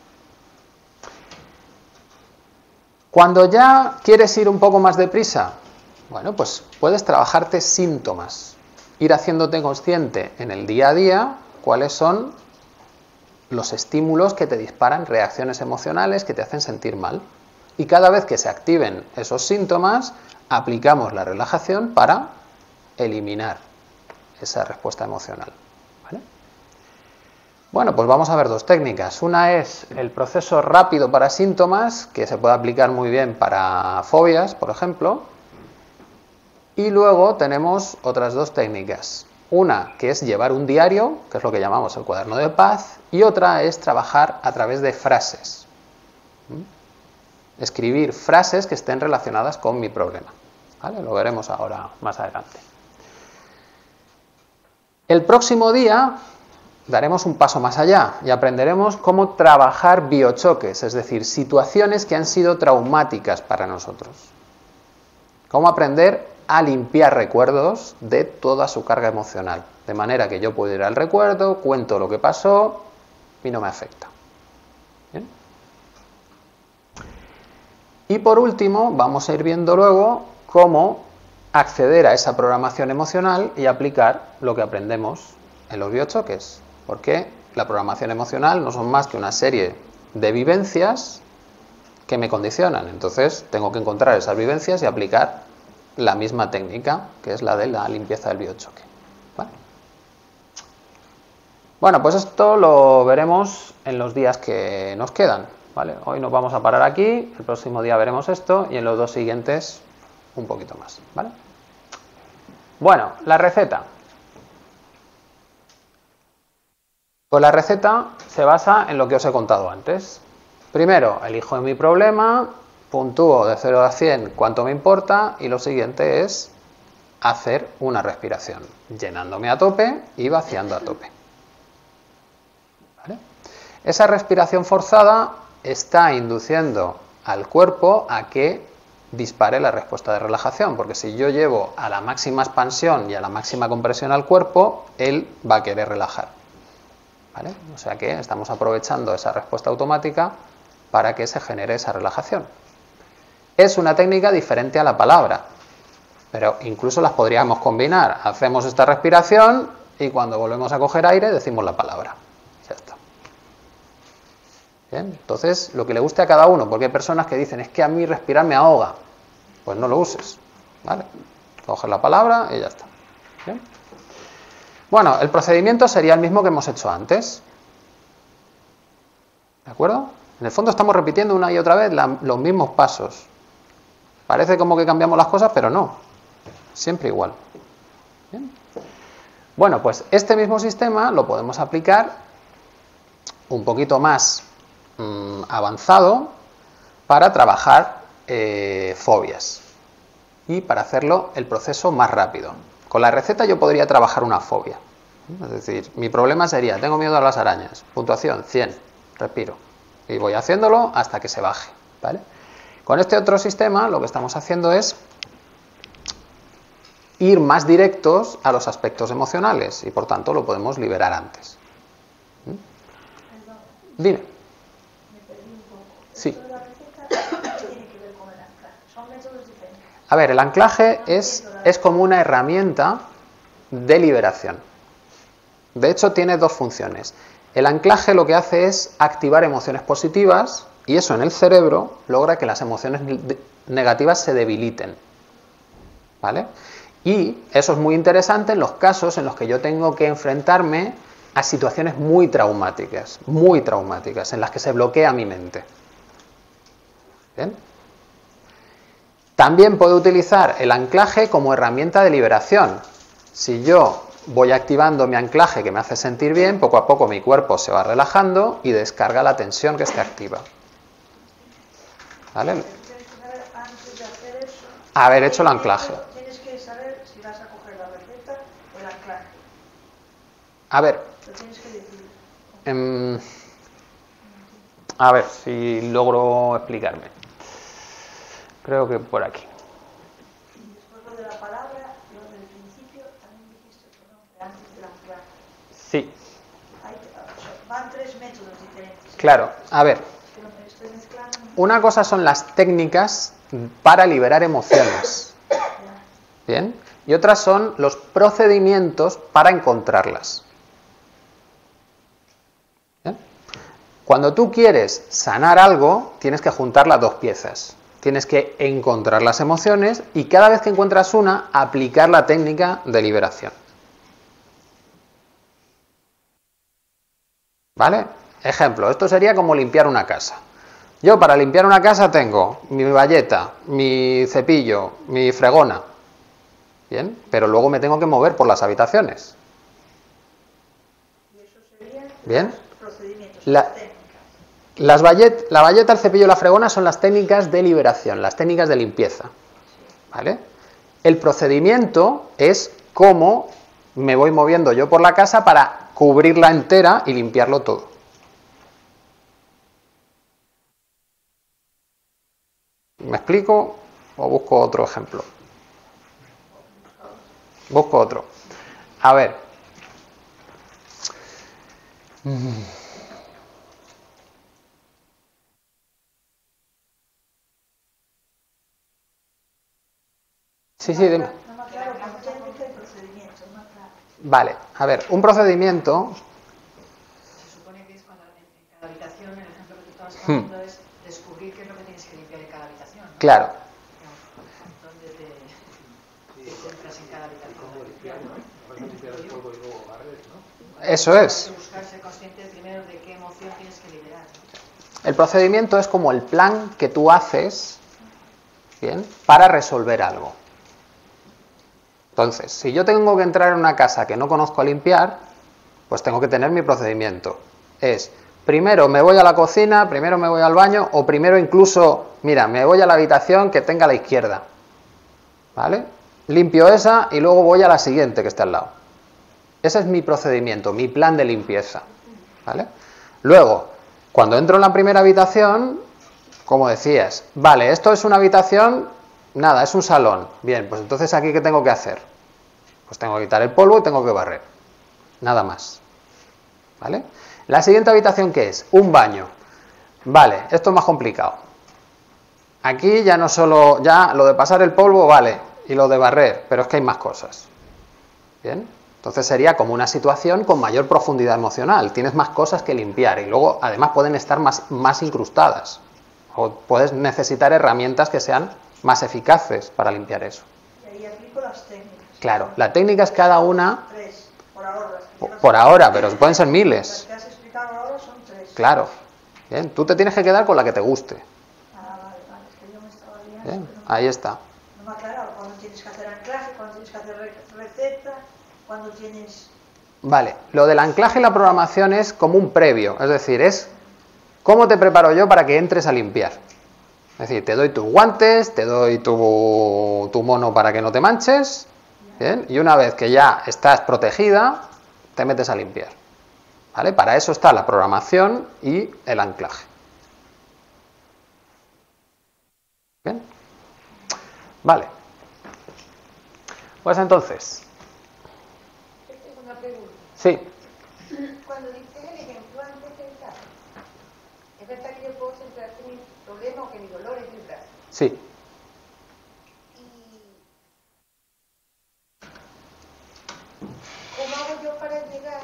Cuando ya quieres ir un poco más deprisa, bueno, pues puedes trabajarte síntomas, ir haciéndote consciente en el día a día cuáles son los estímulos que te disparan reacciones emocionales que te hacen sentir mal. Y cada vez que se activen esos síntomas, aplicamos la relajación para eliminar esa respuesta emocional. ¿Vale? Bueno, pues vamos a ver 2 técnicas. Una es el proceso rápido para síntomas, que se puede aplicar muy bien para fobias, por ejemplo. Y luego tenemos otras 2 técnicas. Una que es llevar un diario, que es lo que llamamos el cuaderno de paz, y otra es trabajar a través de frases. Escribir frases que estén relacionadas con mi problema. ¿Vale? Lo veremos ahora más adelante. El próximo día daremos un paso más allá y aprenderemos cómo trabajar biochoques, es decir, situaciones que han sido traumáticas para nosotros. Cómo aprender a limpiar recuerdos de toda su carga emocional, de manera que yo puedo ir al recuerdo, cuento lo que pasó y no me afecta. ¿Bien? Y por último, vamos a ir viendo luego cómo acceder a esa programación emocional y aplicar lo que aprendemos en los biochoques, porque la programación emocional no son más que una serie de vivencias que me condicionan. Entonces tengo que encontrar esas vivencias y aplicar la misma técnica, que es la de la limpieza del biochoque. ¿Vale? Bueno, pues esto lo veremos en los días que nos quedan. ¿Vale? Hoy nos vamos a parar aquí, el próximo día veremos esto y en los dos siguientes un poquito más. ¿Vale? Bueno, la receta. Pues la receta se basa en lo que os he contado antes. Primero, elijo mi problema, puntúo de 0 a 100 cuánto me importa y lo siguiente es hacer una respiración, llenándome a tope y vaciando a tope. ¿Vale? Esa respiración forzada está induciendo al cuerpo a que dispare la respuesta de relajación, porque si yo llevo a la máxima expansión y a la máxima compresión al cuerpo, él va a querer relajar. ¿Vale? O sea que estamos aprovechando esa respuesta automática para que se genere esa relajación. Es una técnica diferente a la palabra, pero incluso las podríamos combinar. Hacemos esta respiración y cuando volvemos a coger aire decimos la palabra. Ya está. Bien, entonces, lo que le guste a cada uno, porque hay personas que dicen, es que a mí respirar me ahoga. Pues no lo uses. ¿Vale? Coges la palabra y ya está. Bien. Bueno, el procedimiento sería el mismo que hemos hecho antes. ¿De acuerdo? En el fondo estamos repitiendo una y otra vez los mismos pasos. Parece como que cambiamos las cosas, pero no. Siempre igual. ¿Bien? Bueno, pues este mismo sistema lo podemos aplicar un poquito más avanzado para trabajar fobias y para hacerlo el proceso más rápido. Con la receta yo podría trabajar una fobia. Es decir, mi problema sería, tengo miedo a las arañas, puntuación 100, respiro. Y voy haciéndolo hasta que se baje. ¿Vale? Con este otro sistema lo que estamos haciendo es ir más directos a los aspectos emocionales y por tanto lo podemos liberar antes. Dime. Me perdí un poco. Sí. Esto de la receta, ¿qué tiene que ver con el anclaje? Son métodos diferentes. A ver, el anclaje es como una herramienta de liberación. De hecho, tiene dos funciones. El anclaje lo que hace es activar emociones positivas y eso en el cerebro logra que las emociones negativas se debiliten. ¿Vale? Y eso es muy interesante en los casos en los que yo tengo que enfrentarme a situaciones muy traumáticas, en las que se bloquea mi mente. ¿Bien? También puedo utilizar el anclaje como herramienta de liberación. Si yo voy activando mi anclaje que me hace sentir bien, poco a poco mi cuerpo se va relajando y descarga la tensión que esté activa. ¿Vale? Tienes que saber, antes de hacer eso, Haber hecho el anclaje. Tienes que saber si vas a coger la receta o el anclaje. A ver, Lo tienes que decidir. a ver si logro explicarme. Creo que por aquí. Y después lo de la palabra, lo del principio, también dijiste tu nombre antes del anclaje. Sí, Van tres métodos diferentes. claro. A ver, Es que lo me estoy mezclando. una cosa son las técnicas para liberar emociones. Ya. ¿Bien? Y otras son los procedimientos para encontrarlas. ¿Bien? Cuando tú quieres sanar algo, tienes que juntar las dos piezas. Tienes que encontrar las emociones y cada vez que encuentras una, aplicar la técnica de liberación. ¿Vale? Ejemplo, esto sería como limpiar una casa. Yo para limpiar una casa tengo mi bayeta, mi cepillo, mi fregona. ¿Bien? Pero luego me tengo que mover por las habitaciones. Y eso serían ¿Bien? los procedimientos, La- las técnicas. La bayeta, el cepillo y la fregona son las técnicas de liberación, las técnicas de limpieza. ¿Vale? El procedimiento es cómo me voy moviendo yo por la casa para cubrirla entera y limpiarlo todo. ¿Me explico o busco otro ejemplo? Busco otro. A ver. Sí, sí, dime. No me aclaro con técnica y procedimiento, no me aclaro. Vale, a ver, un procedimiento. Se supone que es cuando en cada habitación, el ejemplo que tú estabas poniendo es descubrir qué es lo que tienes que limpiar en cada habitación, ¿no? Claro. ¿Dónde te centras en cada habitación? Eso es. Hay que buscar, ser consciente primero de qué emoción tienes que liberar, ¿no? El procedimiento es como el plan que tú haces, ¿bien?, para resolver algo. Entonces, si yo tengo que entrar en una casa que no conozco a limpiar, pues tengo que tener mi procedimiento. Es, primero me voy a la cocina, primero me voy al baño, o primero incluso, mira, me voy a la habitación que tenga a la izquierda. ¿Vale? Limpio esa y luego voy a la siguiente que está al lado. Ese es mi procedimiento, mi plan de limpieza. ¿Vale? Luego, cuando entro en la primera habitación, como decías, vale, esto es una habitación, nada, es un salón. Bien, pues entonces aquí ¿qué tengo que hacer? Pues tengo que quitar el polvo y tengo que barrer. Nada más. ¿Vale? La siguiente habitación, ¿qué es? Un baño. Vale, esto es más complicado. Aquí ya no solo, ya lo de pasar el polvo, vale, y lo de barrer, pero es que hay más cosas. ¿Bien? Entonces sería como una situación con mayor profundidad emocional. Tienes más cosas que limpiar y luego además pueden estar más incrustadas. O puedes necesitar herramientas que sean más eficaces para limpiar eso. Y ahí aplico las técnicas. Claro, la técnica es cada una, 3, por ahora. por ahora, pero pueden ser Las miles. que has explicado ahora son 3. Claro. Bien, tú te tienes que quedar con la que te guste. Ah, vale, es que yo me estaba liando. Bien, pero no- ahí está. No me ha aclarado cuando tienes que hacer anclaje, cuando tienes que hacer receta, cuando tienes... Vale, lo del anclaje y la programación es como un previo, es decir, es cómo te preparo yo para que entres a limpiar. Es decir, te doy tus guantes, te doy tu mono para que no te manches, ¿bien? Y una vez que ya estás protegida, te metes a limpiar. ¿Vale? Para eso está la programación y el anclaje. ¿Bien? Vale. Pues entonces, Yo tengo una pregunta. sí, Cuando dices el ejemplo antes del brazo, es verdad que yo puedo centrarte en mi problema o que mi dolor es el brazo. sí. ¿Y cómo hago yo para llegar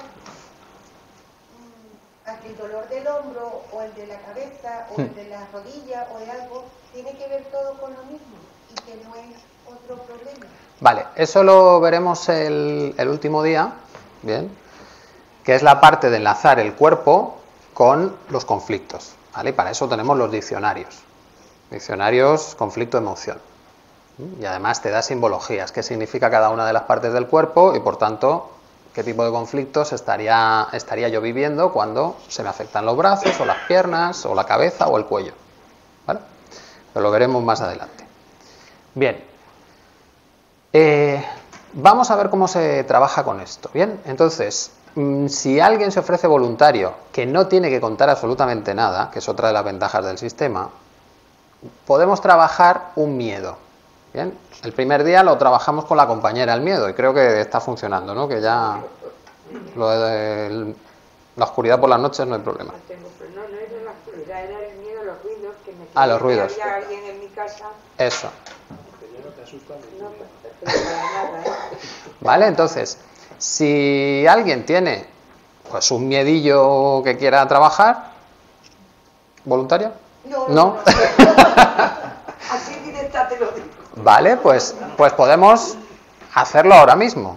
a que el dolor del hombro o el de la cabeza o el de la rodilla o de algo tiene que ver todo con lo mismo y que no es otro problema? Vale, eso lo veremos el último día, ¿bien? Que es la parte de enlazar el cuerpo con los conflictos, ¿vale? Y para eso tenemos los diccionarios. Diccionarios, conflicto-emoción. Y además te da simbologías, qué significa cada una de las partes del cuerpo y por tanto qué tipo de conflictos estaría yo viviendo cuando se me afectan los brazos o las piernas o la cabeza o el cuello. ¿Vale? Pero lo veremos más adelante. Bien. Vamos a ver cómo se trabaja con esto. Bien, entonces, si alguien se ofrece voluntario que no tiene que contar absolutamente nada, que es otra de las ventajas del sistema, podemos trabajar un miedo. Bien, el primer día lo trabajamos con la compañera el miedo y creo que está funcionando, ¿no? Que ya lo de la oscuridad por las noches no hay problema. No, no era la oscuridad, era el miedo a los ruidos que me A los ruidos. había alguien en mi casa. Eso. No, pero para nada, ¿eh? Vale, entonces, si alguien tiene pues un miedillo que quiera trabajar, ¿voluntario? No. Así directa te lo digo. Vale, pues podemos hacerlo ahora mismo.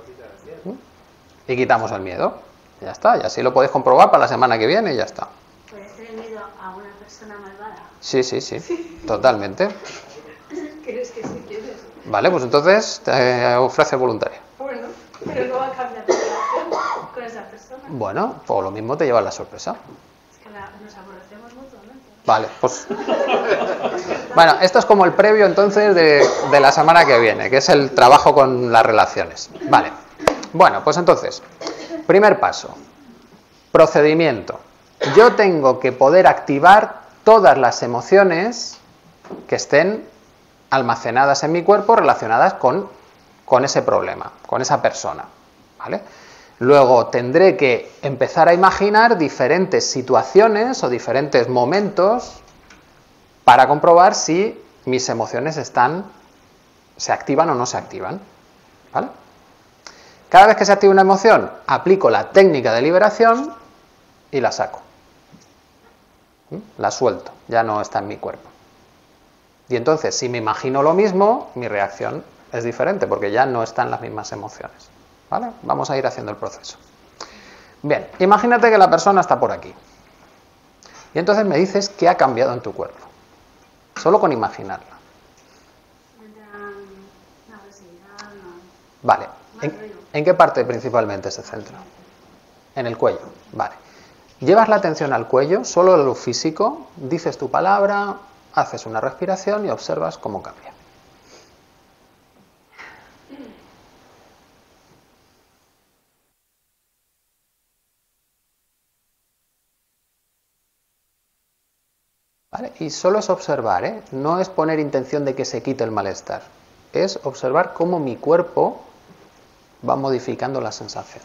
Y quitamos el miedo. Ya está, y así lo podéis comprobar para la semana que viene y ya está. ¿Puede ser el miedo a una persona malvada? Sí, totalmente. ¿Crees que sí quieres? Vale, pues entonces te ofrece voluntario. Bueno, pero no va a cambiar tu relación con esa persona. Bueno, pues lo mismo te lleva la sorpresa. Es que nos aborrecemos mutuamente. Vale, pues... Bueno, esto es como el previo entonces de la semana que viene, que es el trabajo con las relaciones. Vale, Bueno, pues entonces, primer paso, procedimiento. Yo tengo que poder activar todas las emociones que estén almacenadas en mi cuerpo relacionadas con ese problema, con esa persona, ¿vale? Luego tendré que empezar a imaginar diferentes situaciones o diferentes momentos para comprobar si mis emociones se activan o no se activan, ¿vale? Cada vez que se activa una emoción, aplico la técnica de liberación y la saco. La suelto, ya no está en mi cuerpo. Y entonces, si me imagino lo mismo, mi reacción es diferente, porque ya no están las mismas emociones, ¿vale? Vamos a ir haciendo el proceso. Bien, imagínate que la persona está por aquí. Y entonces me dices qué ha cambiado en tu cuerpo. Solo con imaginarla. Vale. ¿En qué parte principalmente se centra? En el cuello. Vale. Llevas la atención al cuello, solo a lo físico, dices tu palabra, haces una respiración y observas cómo cambia. ¿Vale? Y solo es observar, ¿eh? No es poner intención de que se quite el malestar. Es observar cómo mi cuerpo va modificando la sensación.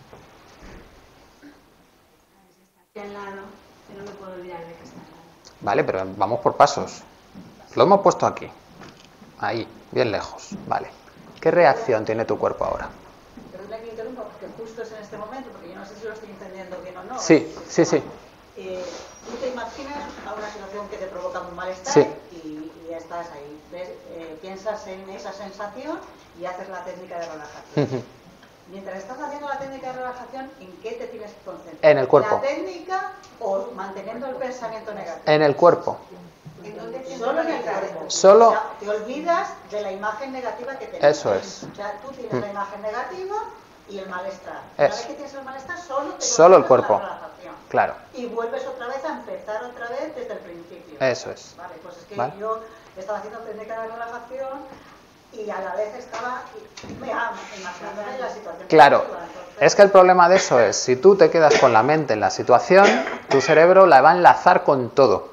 Está al lado, pero no me puedo olvidar de que está al lado. Vale, pero vamos por pasos. Lo hemos puesto aquí. Ahí, bien lejos. Vale. ¿Qué reacción tiene tu cuerpo ahora? Perdona que interrumpa, porque justo es en este momento, porque yo no sé si lo estoy entendiendo bien o no. Sí, sí, sí. Tú te imaginas a una situación que te provoca un malestar, Sí. y estás ahí. ¿Ves? Piensas en esa sensación y haces la técnica de relajación. Mientras estás haciendo la técnica de relajación, ¿en qué te tienes que concentrar? En el cuerpo. ¿La técnica o manteniendo el pensamiento negativo? En el cuerpo. ¿En dónde tienes Solo en el que cuerpo. Solo- O sea, te olvidas de la imagen negativa que tienes. Eso es. O sea, tú tienes la imagen negativa y el malestar. Eso. Una vez que tienes el malestar, solo te Solo el concentras en cuerpo. la relajación. Claro. Y vuelves otra vez a empezar otra vez desde el principio. Eso es. Vale, pues es que Vale. yo estaba haciendo técnica de relajación y a la vez estaba imaginándome la situación. Claro. negativa. Entonces, Es que el problema de eso es, si tú te quedas con la mente en la situación, tu cerebro la va a enlazar con todo.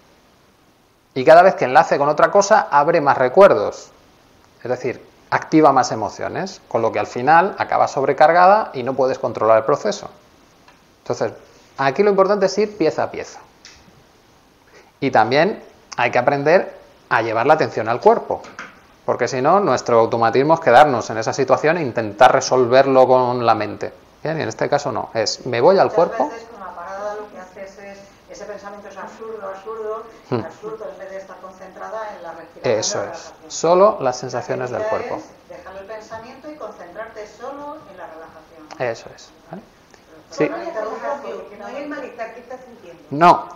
Y cada vez que enlace con otra cosa, abre más recuerdos. Es decir, activa más emociones, con lo que al final acaba sobrecargada y no puedes controlar el proceso. Entonces, aquí lo importante es ir pieza a pieza. Y también hay que aprender a llevar la atención al cuerpo. Porque si no, nuestro automatismo es quedarnos en esa situación e intentar resolverlo con la mente. Bien, y en este caso no, es me voy al cuerpo. Muchas veces con la parada lo que haces es, ese pensamiento es absurdo, absurdo, en vez de estar concentrada en la respiración. Eso de la es, relajación. solo las sensaciones del La técnica cuerpo. es dejar el pensamiento y concentrarte solo en la relajación. Eso es. ¿Vale? Sí. No es el malestar que estás sintiendo. No,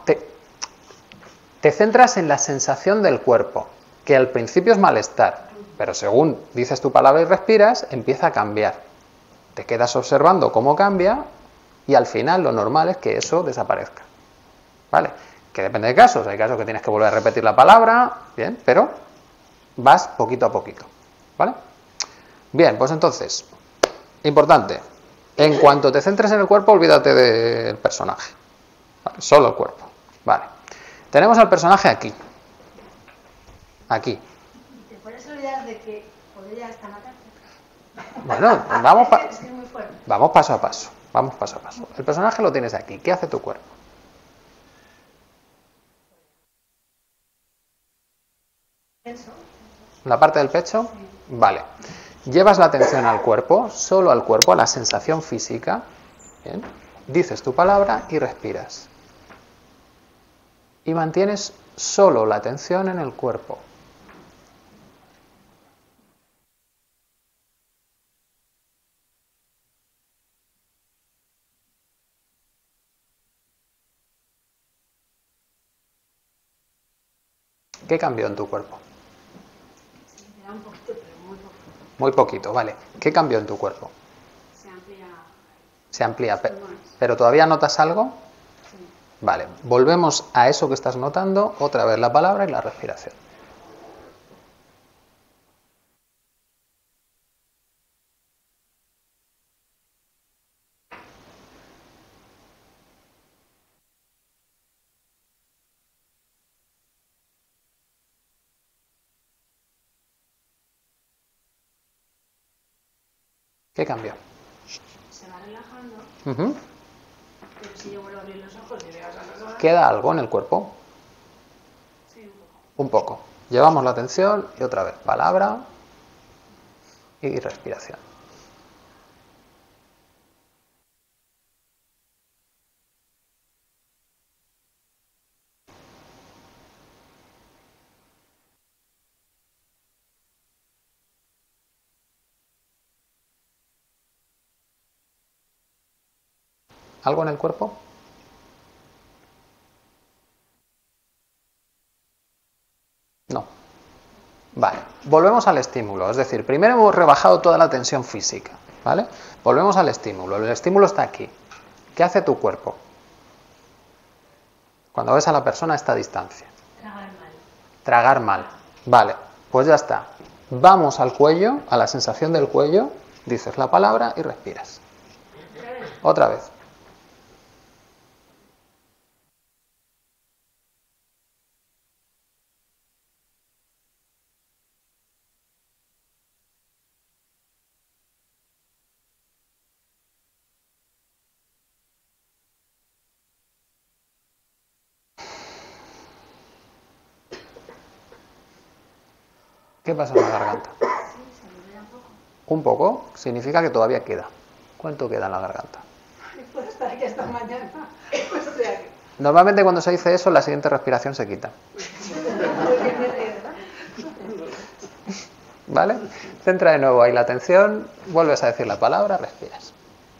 te centras en la sensación del cuerpo, que al principio es malestar, pero según dices tu palabra y respiras, empieza a cambiar. Te quedas observando cómo cambia y al final lo normal es que eso desaparezca. ¿Vale? Que depende de casos, hay casos que tienes que volver a repetir la palabra, bien, pero vas poquito a poquito. ¿Vale? Bien, pues entonces, importante, en cuanto te centres en el cuerpo, olvídate del personaje. ¿Vale? Solo el cuerpo. Vale. Tenemos al personaje aquí. Aquí. ¿Te puedes olvidar de que podría hasta matarte? Bueno, Es que es muy fuerte. vamos paso a paso. Vamos paso a paso. El personaje lo tienes aquí. ¿Qué hace tu cuerpo? Tenso. ¿La parte del pecho? Vale. Llevas la atención al cuerpo, solo al cuerpo, a la sensación física. Bien. Dices tu palabra y respiras. Y mantienes solo la atención en el cuerpo. ¿Qué cambió en tu cuerpo? Me da un poquito, pero muy poquito. Muy poquito, vale. ¿Qué cambió en tu cuerpo? Se amplía. Se amplía. Pulmones. ¿Pero todavía notas algo? Sí. Vale. Volvemos a eso que estás notando, otra vez la palabra y la respiración. ¿Qué cambió? Se va relajando, Ujú. pero si yo vuelvo a abrir los ojos y veo a esa persona... ¿Queda algo en el cuerpo? Sí, un poco. Un poco. Llevamos la atención y otra vez, palabra y respiración. ¿Algo en el cuerpo? No. Vale, volvemos al estímulo. Es decir, primero hemos rebajado toda la tensión física, ¿vale? Volvemos al estímulo. El estímulo está aquí. ¿Qué hace tu cuerpo cuando ves a la persona a esta distancia? Tragar mal. Tragar mal. Vale, pues ya está. Vamos al cuello, a la sensación del cuello, dices la palabra y respiras. Otra vez. ¿Qué pasa en la garganta? Un poco significa que todavía queda. ¿Cuánto queda en la garganta? Puedo estar aquí hasta mañana. Pues estoy aquí. Normalmente cuando se dice eso, la siguiente respiración se quita. Porque me río, ¿verdad? ¿Vale? Centra de nuevo ahí la atención, vuelves a decir la palabra, respiras.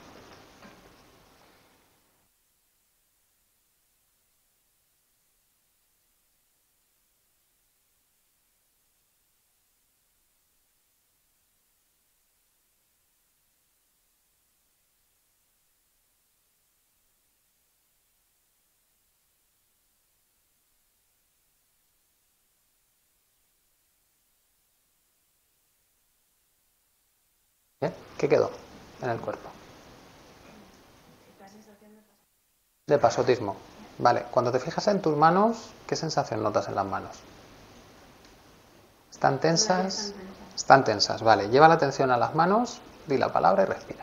¿Bien? ¿Qué quedó en el cuerpo? De pasotismo. Vale, cuando te fijas en tus manos, ¿qué sensación notas en las manos? ¿Están tensas? Están tensas, vale. Lleva la atención a las manos, di la palabra y respira.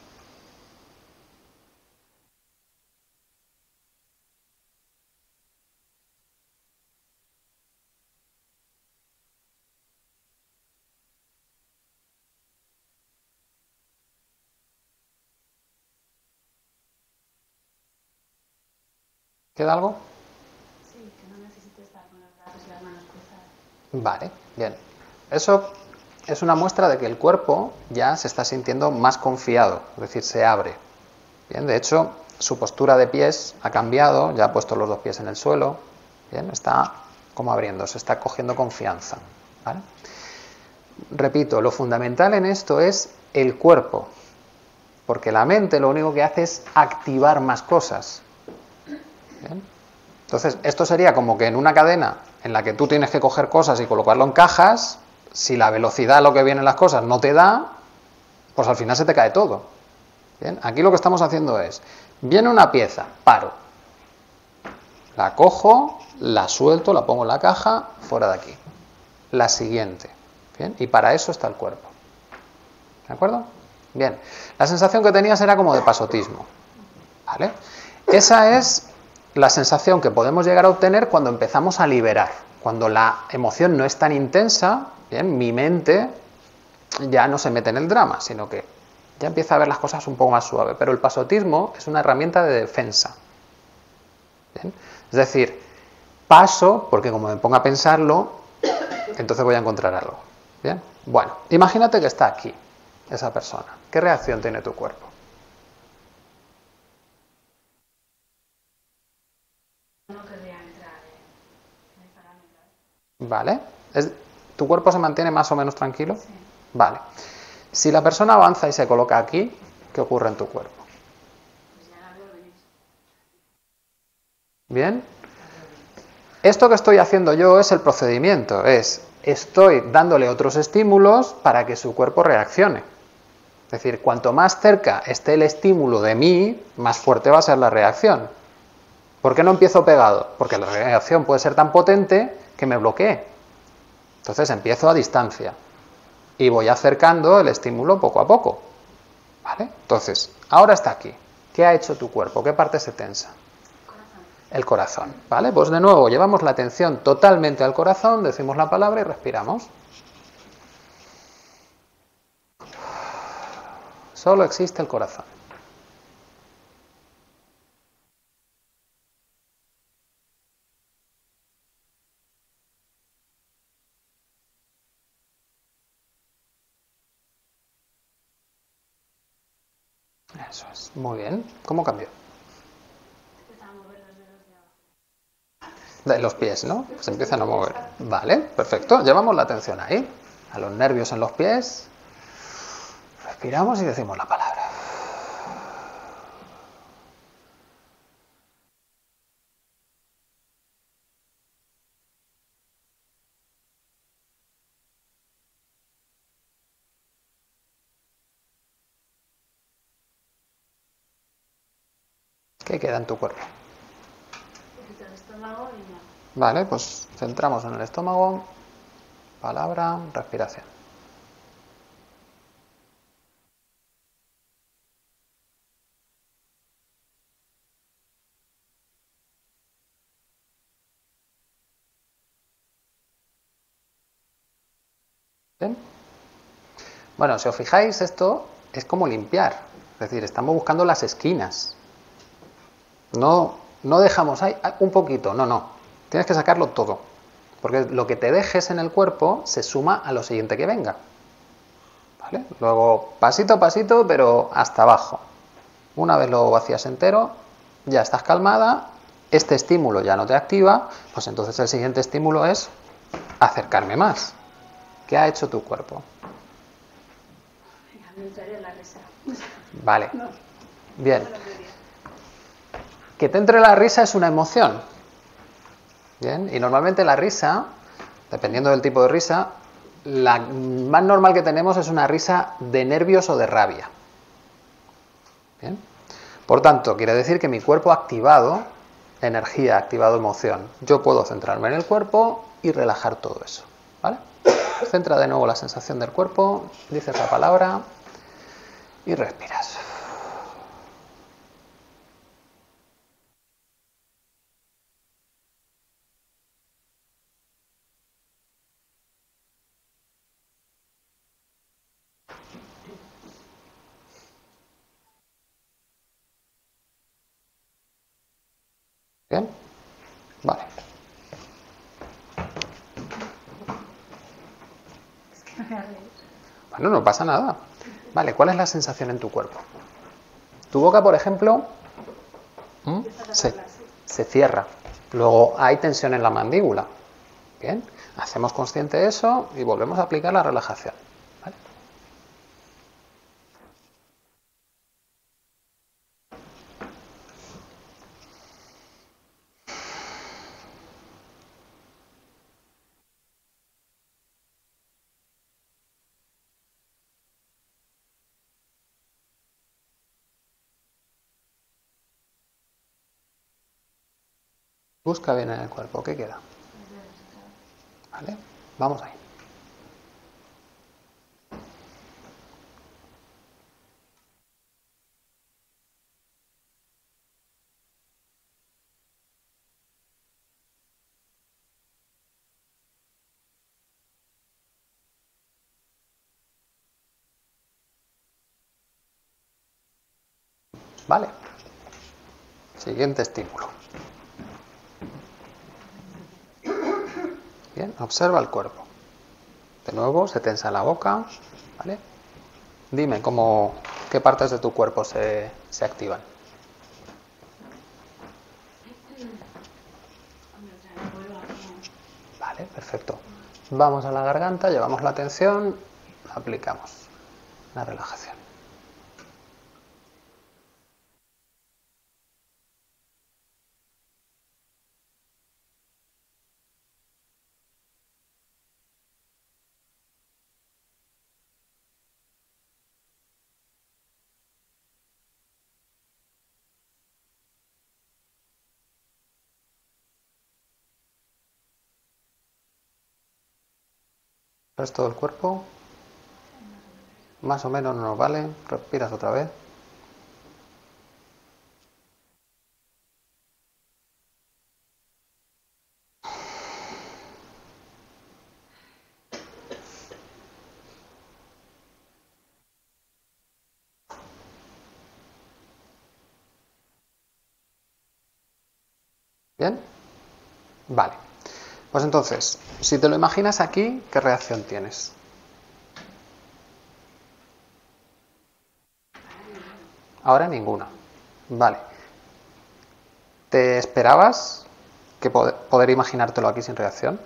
¿Queda algo? Sí, que no necesito estar con los brazos y las manos cruzadas. Vale, bien. Eso es una muestra de que el cuerpo ya se está sintiendo más confiado, es decir, se abre. Bien, de hecho, su postura de pies ha cambiado, ya ha puesto los dos pies en el suelo. Bien, está como abriéndose, está cogiendo confianza. ¿Vale? Repito, lo fundamental en esto es el cuerpo, porque la mente lo único que hace es activar más cosas. ¿Bien? Entonces, esto sería como que en una cadena en la que tú tienes que coger cosas y colocarlo en cajas, si la velocidad a lo que vienen las cosas no te da, pues al final se te cae todo. ¿Bien? Aquí lo que estamos haciendo es, viene una pieza, paro, la cojo, la suelto, la pongo en la caja, fuera de aquí. La siguiente. ¿Bien? Y para eso está el cuerpo. ¿De acuerdo? Bien. La sensación que tenías era como de pasotismo. ¿Vale? Esa es la sensación que podemos llegar a obtener cuando empezamos a liberar. Cuando la emoción no es tan intensa, ¿bien? Mi mente ya no se mete en el drama, sino que ya empieza a ver las cosas un poco más suave. Pero el pasotismo es una herramienta de defensa. ¿Bien? Es decir, paso, porque como me ponga a pensarlo, entonces voy a encontrar algo. ¿Bien? Bueno, imagínate que está aquí esa persona. ¿Qué reacción tiene tu cuerpo? No querría entrar en el parámetro. ¿Vale? ¿Tu cuerpo se mantiene más o menos tranquilo? Sí. Vale. Si la persona avanza y se coloca aquí, ¿qué ocurre en tu cuerpo? Pues ya la veo venir. ¿Bien? Esto que estoy haciendo yo es el procedimiento, estoy dándole otros estímulos para que su cuerpo reaccione. Es decir, cuanto más cerca esté el estímulo de mí, más fuerte va a ser la reacción. ¿Por qué no empiezo pegado? Porque la reacción puede ser tan potente que me bloquee. Entonces empiezo a distancia y voy acercando el estímulo poco a poco. ¿Vale? Entonces, ahora está aquí. ¿Qué ha hecho tu cuerpo? ¿Qué parte se tensa? El corazón. ¿Vale? Pues de nuevo, llevamos la atención totalmente al corazón, decimos la palabra y respiramos. Solo existe el corazón. Eso es. Muy bien. ¿Cómo cambió? Empezaba a mover los dedos de abajo. De los pies, ¿no? Se empiezan a mover. Vale, perfecto. Llevamos la atención ahí. A los nervios en los pies. Respiramos y decimos la palabra. ¿Qué queda en tu cuerpo? Un poquito de estómago y ya. Vale, pues centramos en el estómago. Palabra, respiración. ¿Bien? Bueno, si os fijáis, esto es como limpiar. Es decir, estamos buscando las esquinas. No dejamos ahí un poquito, no. Tienes que sacarlo todo. Porque lo que te dejes en el cuerpo se suma a lo siguiente que venga. ¿Vale? Luego, pasito a pasito, pero hasta abajo. Una vez lo vacías entero, ya estás calmada. Este estímulo ya no te activa, pues entonces el siguiente estímulo es acercarme más. ¿Qué ha hecho tu cuerpo? Venga, me entraré en la risa. Vale. No, Bien. no lo diría. Que te entre la risa es una emoción. Bien. Y normalmente la risa, dependiendo del tipo de risa, la más normal que tenemos es una risa de nervios o de rabia. Bien. Por tanto, quiere decir que mi cuerpo ha activado energía, ha activado emoción. Yo puedo centrarme en el cuerpo y relajar todo eso. ¿Vale? Centra de nuevo la sensación del cuerpo, dices la palabra y respiras. ¿Bien? Vale. Bueno, no pasa nada. Vale, ¿cuál es la sensación en tu cuerpo? Tu boca, por ejemplo, se cierra. Luego hay tensión en la mandíbula. Bien, hacemos consciente de eso y volvemos a aplicar la relajación. ¿Vale? Busca bien en el cuerpo, ¿qué queda? ¿Vale? Vamos ahí. Vale. Siguiente estímulo. Bien, observa el cuerpo. De nuevo, se tensa la boca. ¿Vale? Dime qué partes de tu cuerpo se activan. Vale, perfecto. Vamos a la garganta, llevamos la atención, aplicamos la relajación. El resto del cuerpo. Más o menos no nos vale. Respiras otra vez. ¿Bien? Vale. Pues entonces, si te lo imaginas aquí, ¿qué reacción tienes? Ahora ninguna. Vale. ¿Te esperabas que poder imaginártelo aquí sin reacción?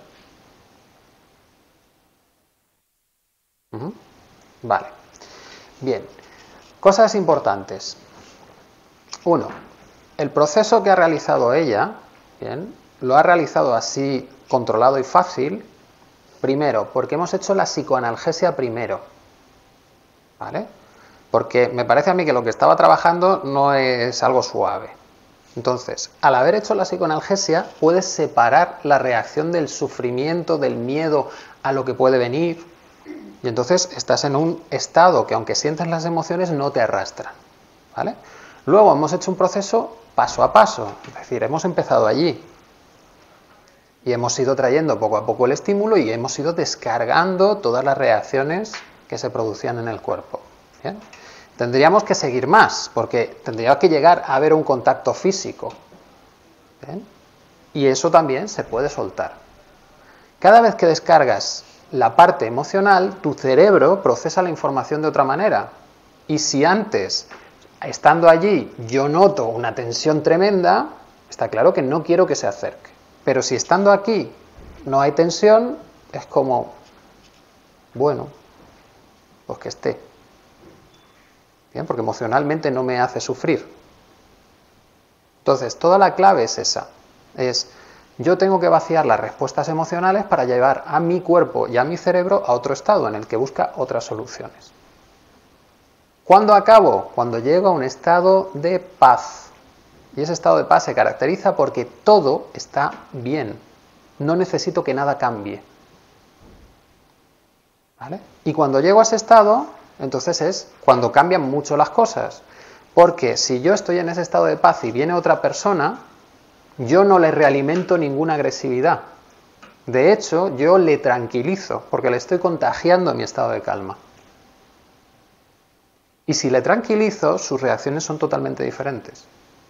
Vale. Bien. Cosas importantes. 1. El proceso que ha realizado ella, bien, lo ha realizado así controlado y fácil, primero, porque hemos hecho la psicoanalgesia primero. ¿Vale? Porque me parece a mí que lo que estaba trabajando no es algo suave. Entonces, al haber hecho la psicoanalgesia, puedes separar la reacción del sufrimiento, del miedo a lo que puede venir, y entonces estás en un estado que, aunque sientes las emociones, no te arrastran. ¿Vale? Luego hemos hecho un proceso paso a paso, es decir, hemos empezado allí y hemos ido trayendo poco a poco el estímulo y hemos ido descargando todas las reacciones que se producían en el cuerpo. ¿Bien? Tendríamos que seguir más, porque tendría que llegar a haber un contacto físico. ¿Bien? Y eso también se puede soltar. Cada vez que descargas la parte emocional, tu cerebro procesa la información de otra manera. Y si antes, estando allí, yo noto una tensión tremenda, está claro que no quiero que se acerque. Pero si estando aquí no hay tensión, es como, bueno, pues que esté. Bien, porque emocionalmente no me hace sufrir. Entonces, toda la clave es esa. Es, yo tengo que vaciar las respuestas emocionales para llevar a mi cuerpo y a mi cerebro a otro estado en el que busca otras soluciones. ¿Cuándo acabo? Cuando llego a un estado de paz. Y ese estado de paz se caracteriza porque todo está bien. No necesito que nada cambie. ¿Vale? Y cuando llego a ese estado, entonces es cuando cambian mucho las cosas. Porque si yo estoy en ese estado de paz y viene otra persona, yo no le realimento ninguna agresividad. De hecho, yo le tranquilizo, porque le estoy contagiando mi estado de calma. Y si le tranquilizo, sus reacciones son totalmente diferentes.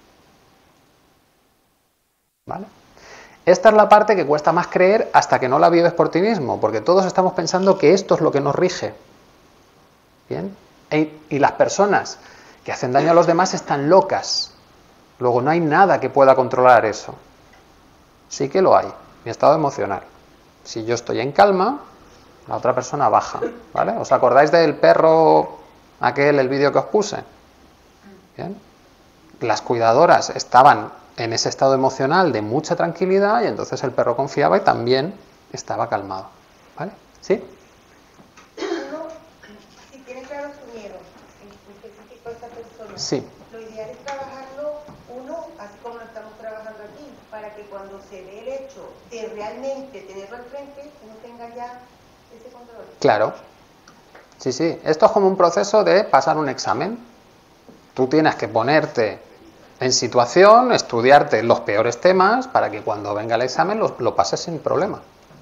¿Vale? Esta es la parte que cuesta más creer hasta que no la vives por ti mismo, porque todos estamos pensando que esto es lo que nos rige. ¿Bien? Y las personas que hacen daño a los demás están locas. Luego no hay nada que pueda controlar eso. Sí que lo hay, mi estado emocional. Si yo estoy en calma, la otra persona baja. ¿Vale? ¿Os acordáis del perro aquel, el vídeo que os puse? ¿Bien? Las cuidadoras estaban en ese estado emocional de mucha tranquilidad y entonces el perro confiaba y también estaba calmado. ¿Vale? ¿Sí? Uno, si tiene claro su miedo, en específico esta persona, Sí. lo ideal es trabajarlo uno, así como lo estamos trabajando aquí, para que cuando se dé el hecho de realmente tenerlo al frente, uno tenga ya ese control. Claro. Sí, sí. Esto es como un proceso de pasar un examen. Tú tienes que ponerte en situación, estudiarte los peores temas para que cuando venga el examen lo pases sin problema.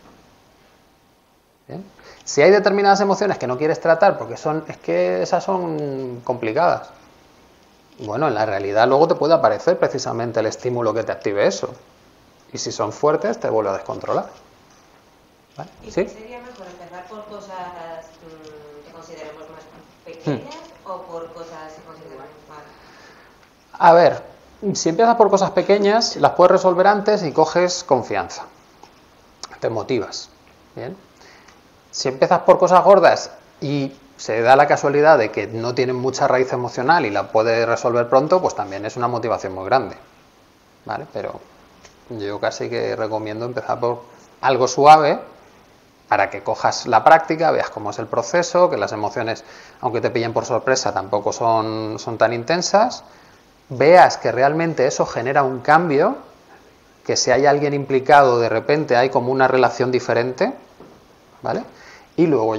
¿Bien? Si hay determinadas emociones que no quieres tratar porque es que esas son complicadas, bueno, en la realidad luego te puede aparecer precisamente el estímulo que te active eso. Y si son fuertes, te vuelve a descontrolar. ¿Vale? ¿Y ¿Sí? sería mejor empezar por cosas que consideremos más pequeñas o por cosas que consideremos más? A ver, si empiezas por cosas pequeñas, las puedes resolver antes y coges confianza. Te motivas. ¿Bien? Si empiezas por cosas gordas y se da la casualidad de que no tienen mucha raíz emocional y la puedes resolver pronto, pues también es una motivación muy grande. ¿Vale? Pero yo casi que recomiendo empezar por algo suave para que cojas la práctica, veas cómo es el proceso, que las emociones, aunque te pillen por sorpresa, tampoco son tan intensas. Veas que realmente eso genera un cambio, que si hay alguien implicado de repente hay como una relación diferente, ¿vale? Y luego ya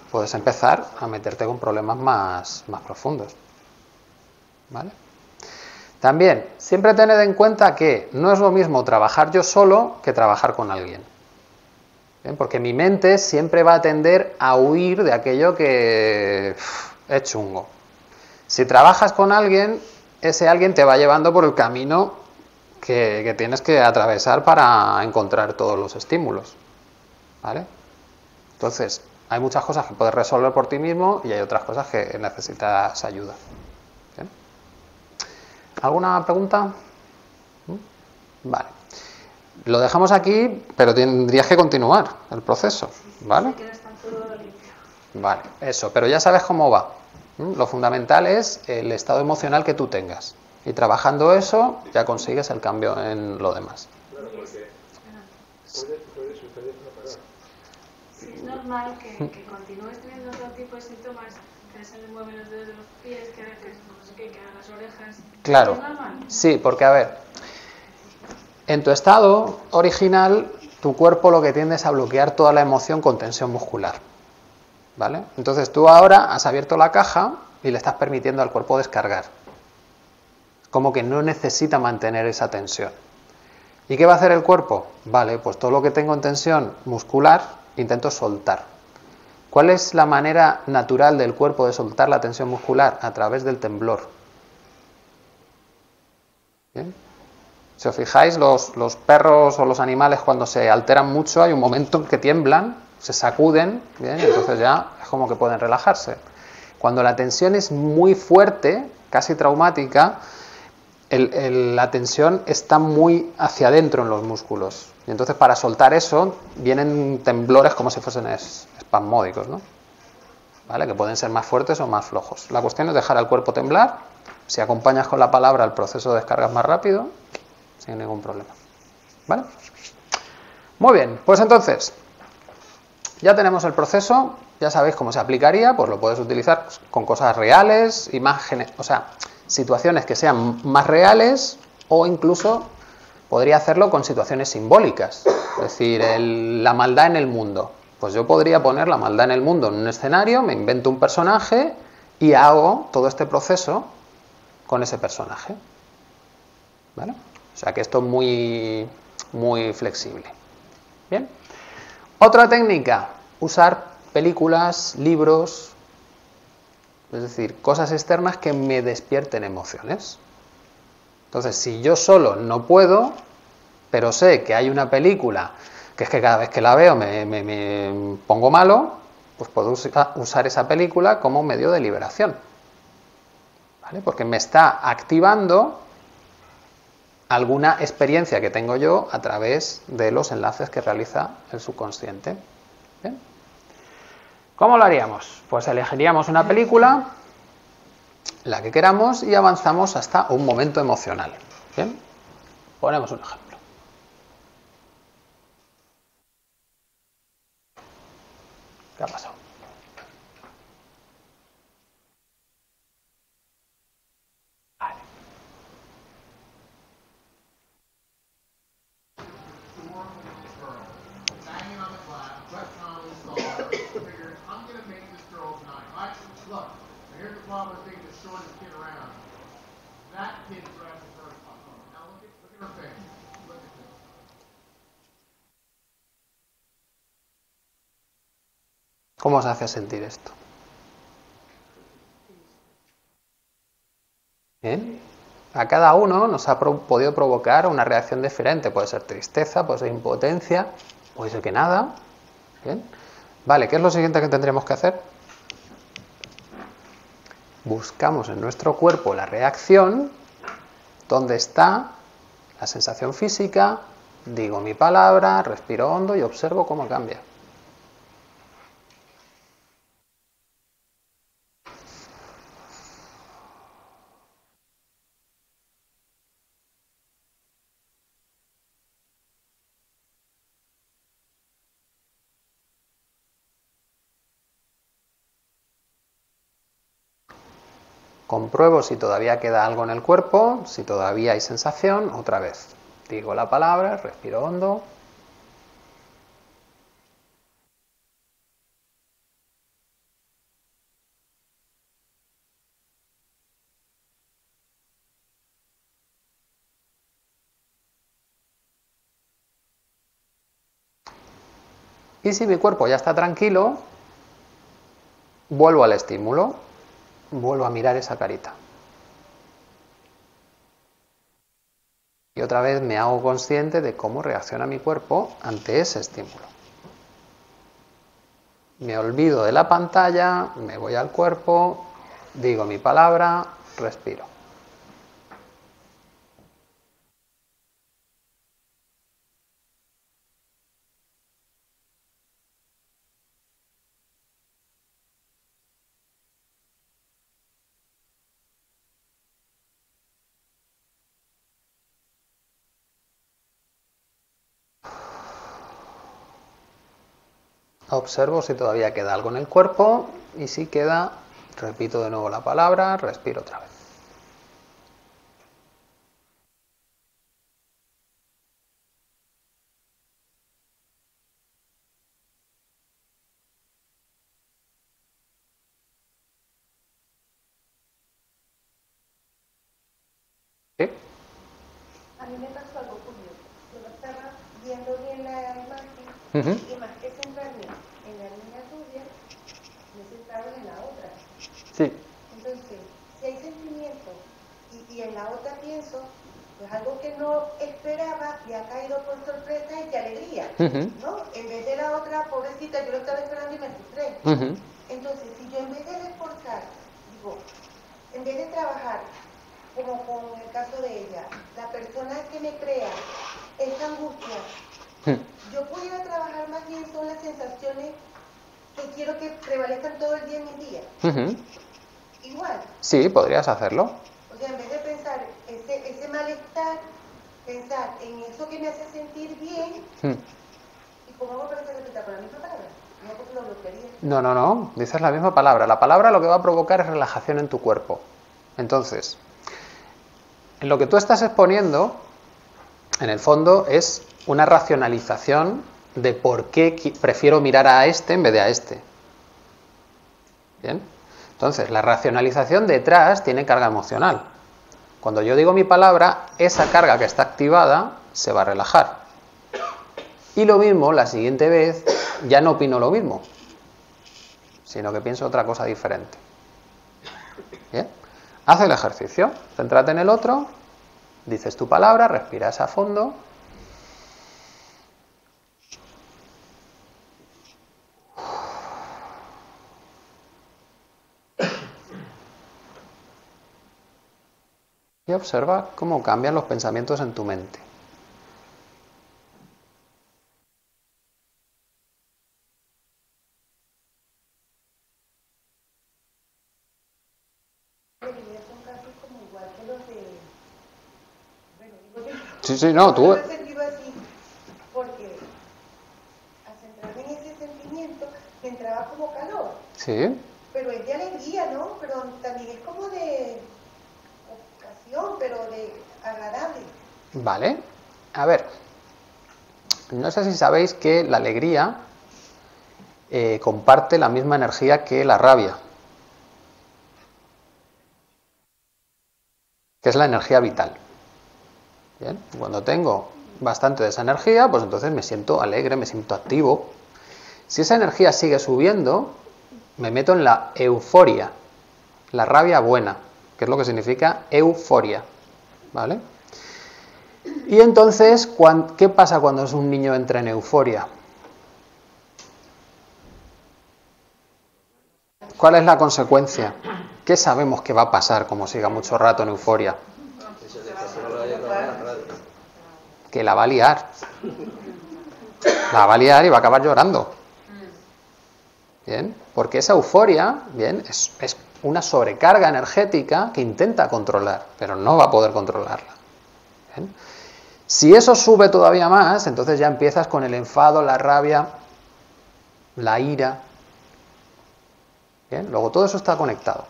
puedes empezar a meterte con problemas más profundos. ¿Vale? También, siempre tened en cuenta que no es lo mismo trabajar yo solo que trabajar con alguien. ¿Bien? Porque mi mente siempre va a tender a huir de aquello que es chungo. Si trabajas con alguien, ese alguien te va llevando por el camino que tienes que atravesar para encontrar todos los estímulos. ¿Vale? Entonces, hay muchas cosas que puedes resolver por ti mismo y hay otras cosas que necesitas ayuda. ¿Bien? ¿Alguna pregunta? Vale. Lo dejamos aquí, pero tendrías que continuar el proceso. ¿Vale? Vale, eso, pero ya sabes cómo va. Lo fundamental es el estado emocional que tú tengas. Y trabajando eso, ya consigues el cambio en lo demás. Claro, porque puede suceder una parada. Sí, es normal que continúes teniendo otro tipo de síntomas, que se le mueven los dedos de los pies, que no sé qué, que a las orejas. Claro, ¿Es normal? sí, porque a ver, en tu estado original, tu cuerpo lo que tiende es a bloquear toda la emoción con tensión muscular. ¿Vale? Entonces tú ahora has abierto la caja y le estás permitiendo al cuerpo descargar. Como que no necesita mantener esa tensión. ¿Y qué va a hacer el cuerpo? Vale, pues todo lo que tengo en tensión muscular, intento soltar. ¿Cuál es la manera natural del cuerpo de soltar la tensión muscular? A través del temblor. ¿Bien? Si os fijáis, los perros o los animales cuando se alteran mucho, hay un momento en que tiemblan, se sacuden, ¿bien? Y entonces ya es como que pueden relajarse. Cuando la tensión es muy fuerte, casi traumática, la tensión está muy hacia adentro en los músculos. Y entonces para soltar eso vienen temblores como si fuesen espasmódicos, ¿no? ¿Vale? Que pueden ser más fuertes o más flojos. La cuestión es dejar al cuerpo temblar. Si acompañas con la palabra, el proceso de descarga es más rápido, sin ningún problema. ¿Vale? Muy bien, pues entonces ya tenemos el proceso, ya sabéis cómo se aplicaría, pues lo puedes utilizar con cosas reales, imágenes, o sea, situaciones que sean más reales, o incluso podría hacerlo con situaciones simbólicas, es decir, la maldad en el mundo. Pues yo podría poner la maldad en el mundo en un escenario, me invento un personaje y hago todo este proceso con ese personaje. ¿Vale? O sea que esto es muy, muy flexible. Bien. Otra técnica, usar películas, libros, es decir, cosas externas que me despierten emociones. Entonces, si yo solo no puedo, pero sé que hay una película que es que cada vez que la veo me pongo malo, pues puedo usar esa película como medio de liberación. ¿Vale? Porque me está activando alguna experiencia que tengo yo a través de los enlaces que realiza el subconsciente. ¿Bien? ¿Cómo lo haríamos? Pues elegiríamos una película, la que queramos, y avanzamos hasta un momento emocional. ¿Bien? Ponemos un ejemplo. ¿Qué ha pasado? Vale. ¿Cómo os hace sentir esto? ¿Bien? A cada uno nos ha podido provocar una reacción diferente. Puede ser tristeza, puede ser impotencia, puede ser que nada. ¿Bien? Vale, ¿qué es lo siguiente que tendremos que hacer? Buscamos en nuestro cuerpo la reacción, donde está la sensación física, digo mi palabra, respiro hondo y observo cómo cambia. Compruebo si todavía queda algo en el cuerpo, si todavía hay sensación, otra vez. Digo la palabra, respiro hondo. Y si mi cuerpo ya está tranquilo, vuelvo al estímulo, vuelvo a mirar esa carita. Y otra vez me hago consciente de cómo reacciona mi cuerpo ante ese estímulo. Me olvido de la pantalla, me voy al cuerpo, digo mi palabra, respiro. Observo si todavía queda algo en el cuerpo y si queda, repito de nuevo la palabra, respiro otra vez. ¿Sí? A mí me pasó algo curioso. Yo lo estaba viendo bien la imagen y más que centrarme en la niña tuya, me centraron en la otra. Sí. Entonces, si hay sentimiento y en la otra pienso, pues algo que no esperaba y ha caído por sorpresa y de alegría, ¿no? En vez de la otra pobrecita, yo lo estaba esperando y me frustré. Entonces, si yo en vez de reforzar, digo, en vez de trabajar, como con el caso de ella, la persona que me crea esa angustia, yo pudiera trabajar más bien son las sensaciones que quiero que prevalezcan todo el día en mi día. Igual. Sí, podrías hacerlo. O sea, en vez de pensar ese malestar, pensar en eso que me hace sentir bien, ¿y cómo hago para repetir con la misma palabra? No, porque lo bloquearía. No, dices la misma palabra. La palabra lo que va a provocar es relajación en tu cuerpo. Entonces, en lo que tú estás exponiendo, en el fondo, es una racionalización de por qué prefiero mirar a este en vez de a este. ¿Bien? Entonces, la racionalización detrás tiene carga emocional. Cuando yo digo mi palabra, esa carga que está activada se va a relajar. Y lo mismo, la siguiente vez, ya no opino lo mismo, sino que pienso otra cosa diferente. ¿Bien? Haz el ejercicio, céntrate en el otro, dices tu palabra, respiras a fondo. Y observa cómo cambian los pensamientos en tu mente. Sí, no, tú... Yo lo he sentido así, porque al centrarme en ese sentimiento, me entraba como calor. Sí. Pero es de alegría, ¿no? Pero también es como de ocasión, pero de agradable. Vale. A ver, no sé si sabéis que la alegría comparte la misma energía que la rabia, que es la energía vital. Bien, cuando tengo bastante de esa energía, pues entonces me siento alegre, me siento activo. Si esa energía sigue subiendo, me meto en la euforia, la rabia buena, que es lo que significa euforia, ¿vale? Y entonces, ¿qué pasa cuando un niño entra en euforia? ¿Cuál es la consecuencia? ¿Qué sabemos que va a pasar como siga mucho rato en euforia? Que la va a liar. La va a liar y va a acabar llorando. Bien, porque esa euforia, bien, es una sobrecarga energética que intenta controlar, pero no va a poder controlarla. Bien. Si eso sube todavía más, entonces ya empiezas con el enfado, la rabia, la ira. Bien, luego todo eso está conectado.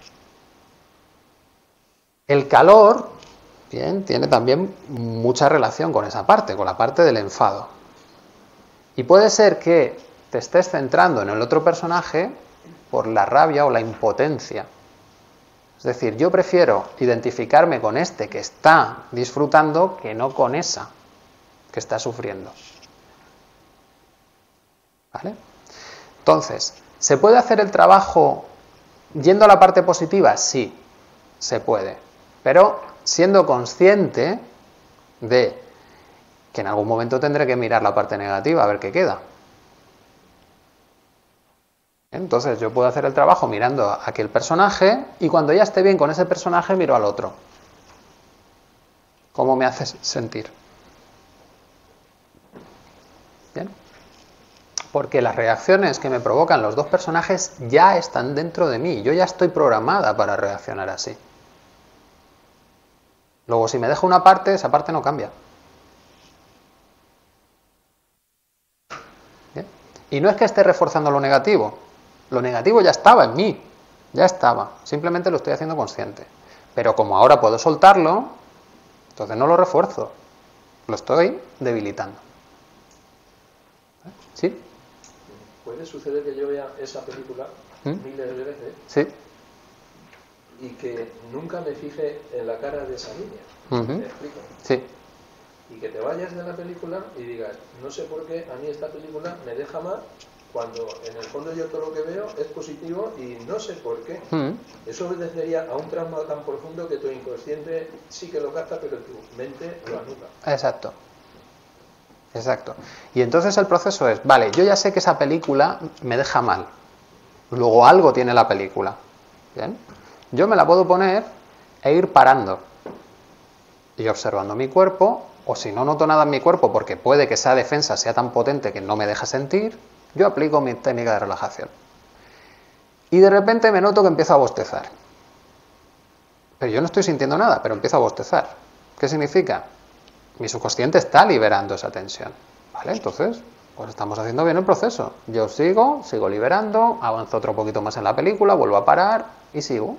El calor, bien, tiene también mucha relación con esa parte, con la parte del enfado. Y puede ser que te estés centrando en el otro personaje por la rabia o la impotencia. Es decir, yo prefiero identificarme con este que está disfrutando que no con esa que está sufriendo. ¿Vale? Entonces, ¿se puede hacer el trabajo yendo a la parte positiva? Sí, se puede. Pero siendo consciente de que en algún momento tendré que mirar la parte negativa a ver qué queda. Entonces yo puedo hacer el trabajo mirando a aquel personaje y cuando ya esté bien con ese personaje miro al otro. ¿Cómo me hace sentir? ¿Bien? Porque las reacciones que me provocan los dos personajes ya están dentro de mí. Yo ya estoy programada para reaccionar así. Luego, si me dejo una parte, esa parte no cambia. ¿Bien? Y no es que esté reforzando lo negativo. Lo negativo ya estaba en mí. Ya estaba. Simplemente lo estoy haciendo consciente. Pero como ahora puedo soltarlo, entonces no lo refuerzo. Lo estoy debilitando. ¿Sí? Puede suceder que yo vea esa película miles de veces. Sí. Y que nunca me fije en la cara de esa niña. ¿Me explico? Sí. Y que te vayas de la película y digas, no sé por qué a mí esta película me deja mal, cuando en el fondo yo todo lo que veo es positivo y no sé por qué. Eso obedecería a un trauma tan profundo que tu inconsciente sí que lo capta, pero tu mente lo anula. Exacto. Exacto. Y entonces el proceso es, vale, yo ya sé que esa película me deja mal. Luego algo tiene la película. ¿Bien? Yo me la puedo poner e ir parando. Y observando mi cuerpo, o si no noto nada en mi cuerpo, porque puede que esa defensa sea tan potente que no me deja sentir, yo aplico mi técnica de relajación. Y de repente me noto que empiezo a bostezar. Pero yo no estoy sintiendo nada, pero empiezo a bostezar. ¿Qué significa? Mi subconsciente está liberando esa tensión. ¿Vale? Entonces, pues estamos haciendo bien el proceso. Yo sigo liberando, avanzo otro poquito más en la película, vuelvo a parar y sigo.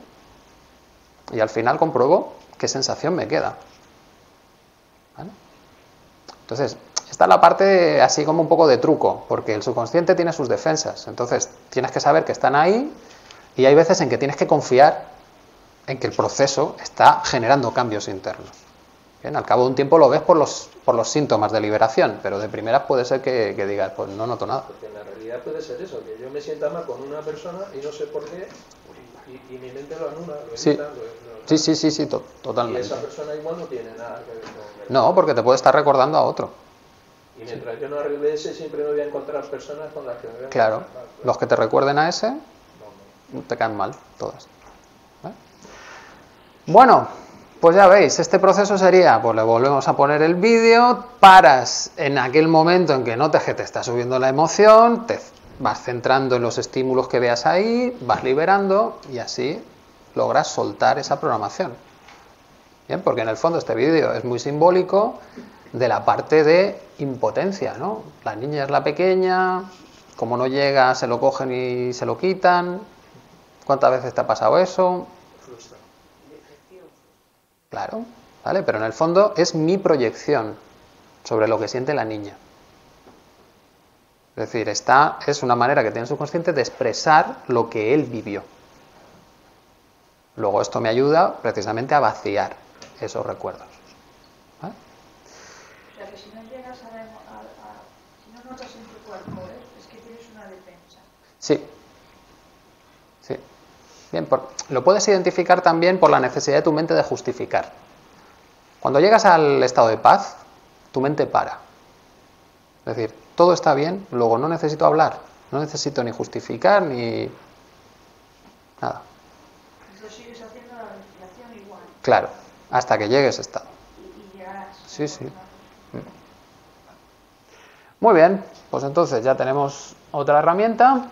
Y al final compruebo qué sensación me queda. ¿Vale? Entonces, esta es la parte así como un poco de truco, porque el subconsciente tiene sus defensas. Entonces, tienes que saber que están ahí y hay veces en que tienes que confiar en que el proceso está generando cambios internos. Bien, al cabo de un tiempo lo ves por los síntomas de liberación, pero de primeras puede ser que digas, pues no noto nada. Porque en la realidad puede ser eso, que yo me sienta mal con una persona y no sé por qué, y mi mente lo anula, lo Sí. evita, Sí, totalmente. Y esa persona igual no tiene nada que ver con él. No, porque te puede estar recordando a otro. Y mientras yo no arregle ese, siempre me voy a encontrar personas con las que me voy a Claro, encontrar mal. los que te recuerden a ese, No. te caen mal, todas. ¿Vale? Bueno, pues ya veis, este proceso sería, pues le volvemos a poner el vídeo, paras en aquel momento en que notes que te está subiendo la emoción, te vas centrando en los estímulos que veas ahí, vas liberando y así logras soltar esa programación. Bien, porque en el fondo este vídeo es muy simbólico de la parte de impotencia, ¿no? La niña es la pequeña, como no llega, se lo cogen y se lo quitan. ¿Cuántas veces te ha pasado eso? Claro, ¿vale? Pero en el fondo es mi proyección sobre lo que siente la niña. Es decir, esta es una manera que tiene el subconsciente de expresar lo que él vivió. Luego esto me ayuda precisamente a vaciar esos recuerdos. ¿Vale? O sea que si no llegas si no notas en tu cuerpo, es que tienes una defensa. Sí. Sí. Bien, lo puedes identificar también por la necesidad de tu mente de justificar. Cuando llegas al estado de paz, tu mente para. Es decir, todo está bien, luego no necesito hablar, no necesito ni justificar ni nada. Entonces sigues haciendo la respiración igual. Claro, hasta que llegue ese estado. Y llegarás. Sí, sí. Muy bien, pues entonces ya tenemos otra herramienta.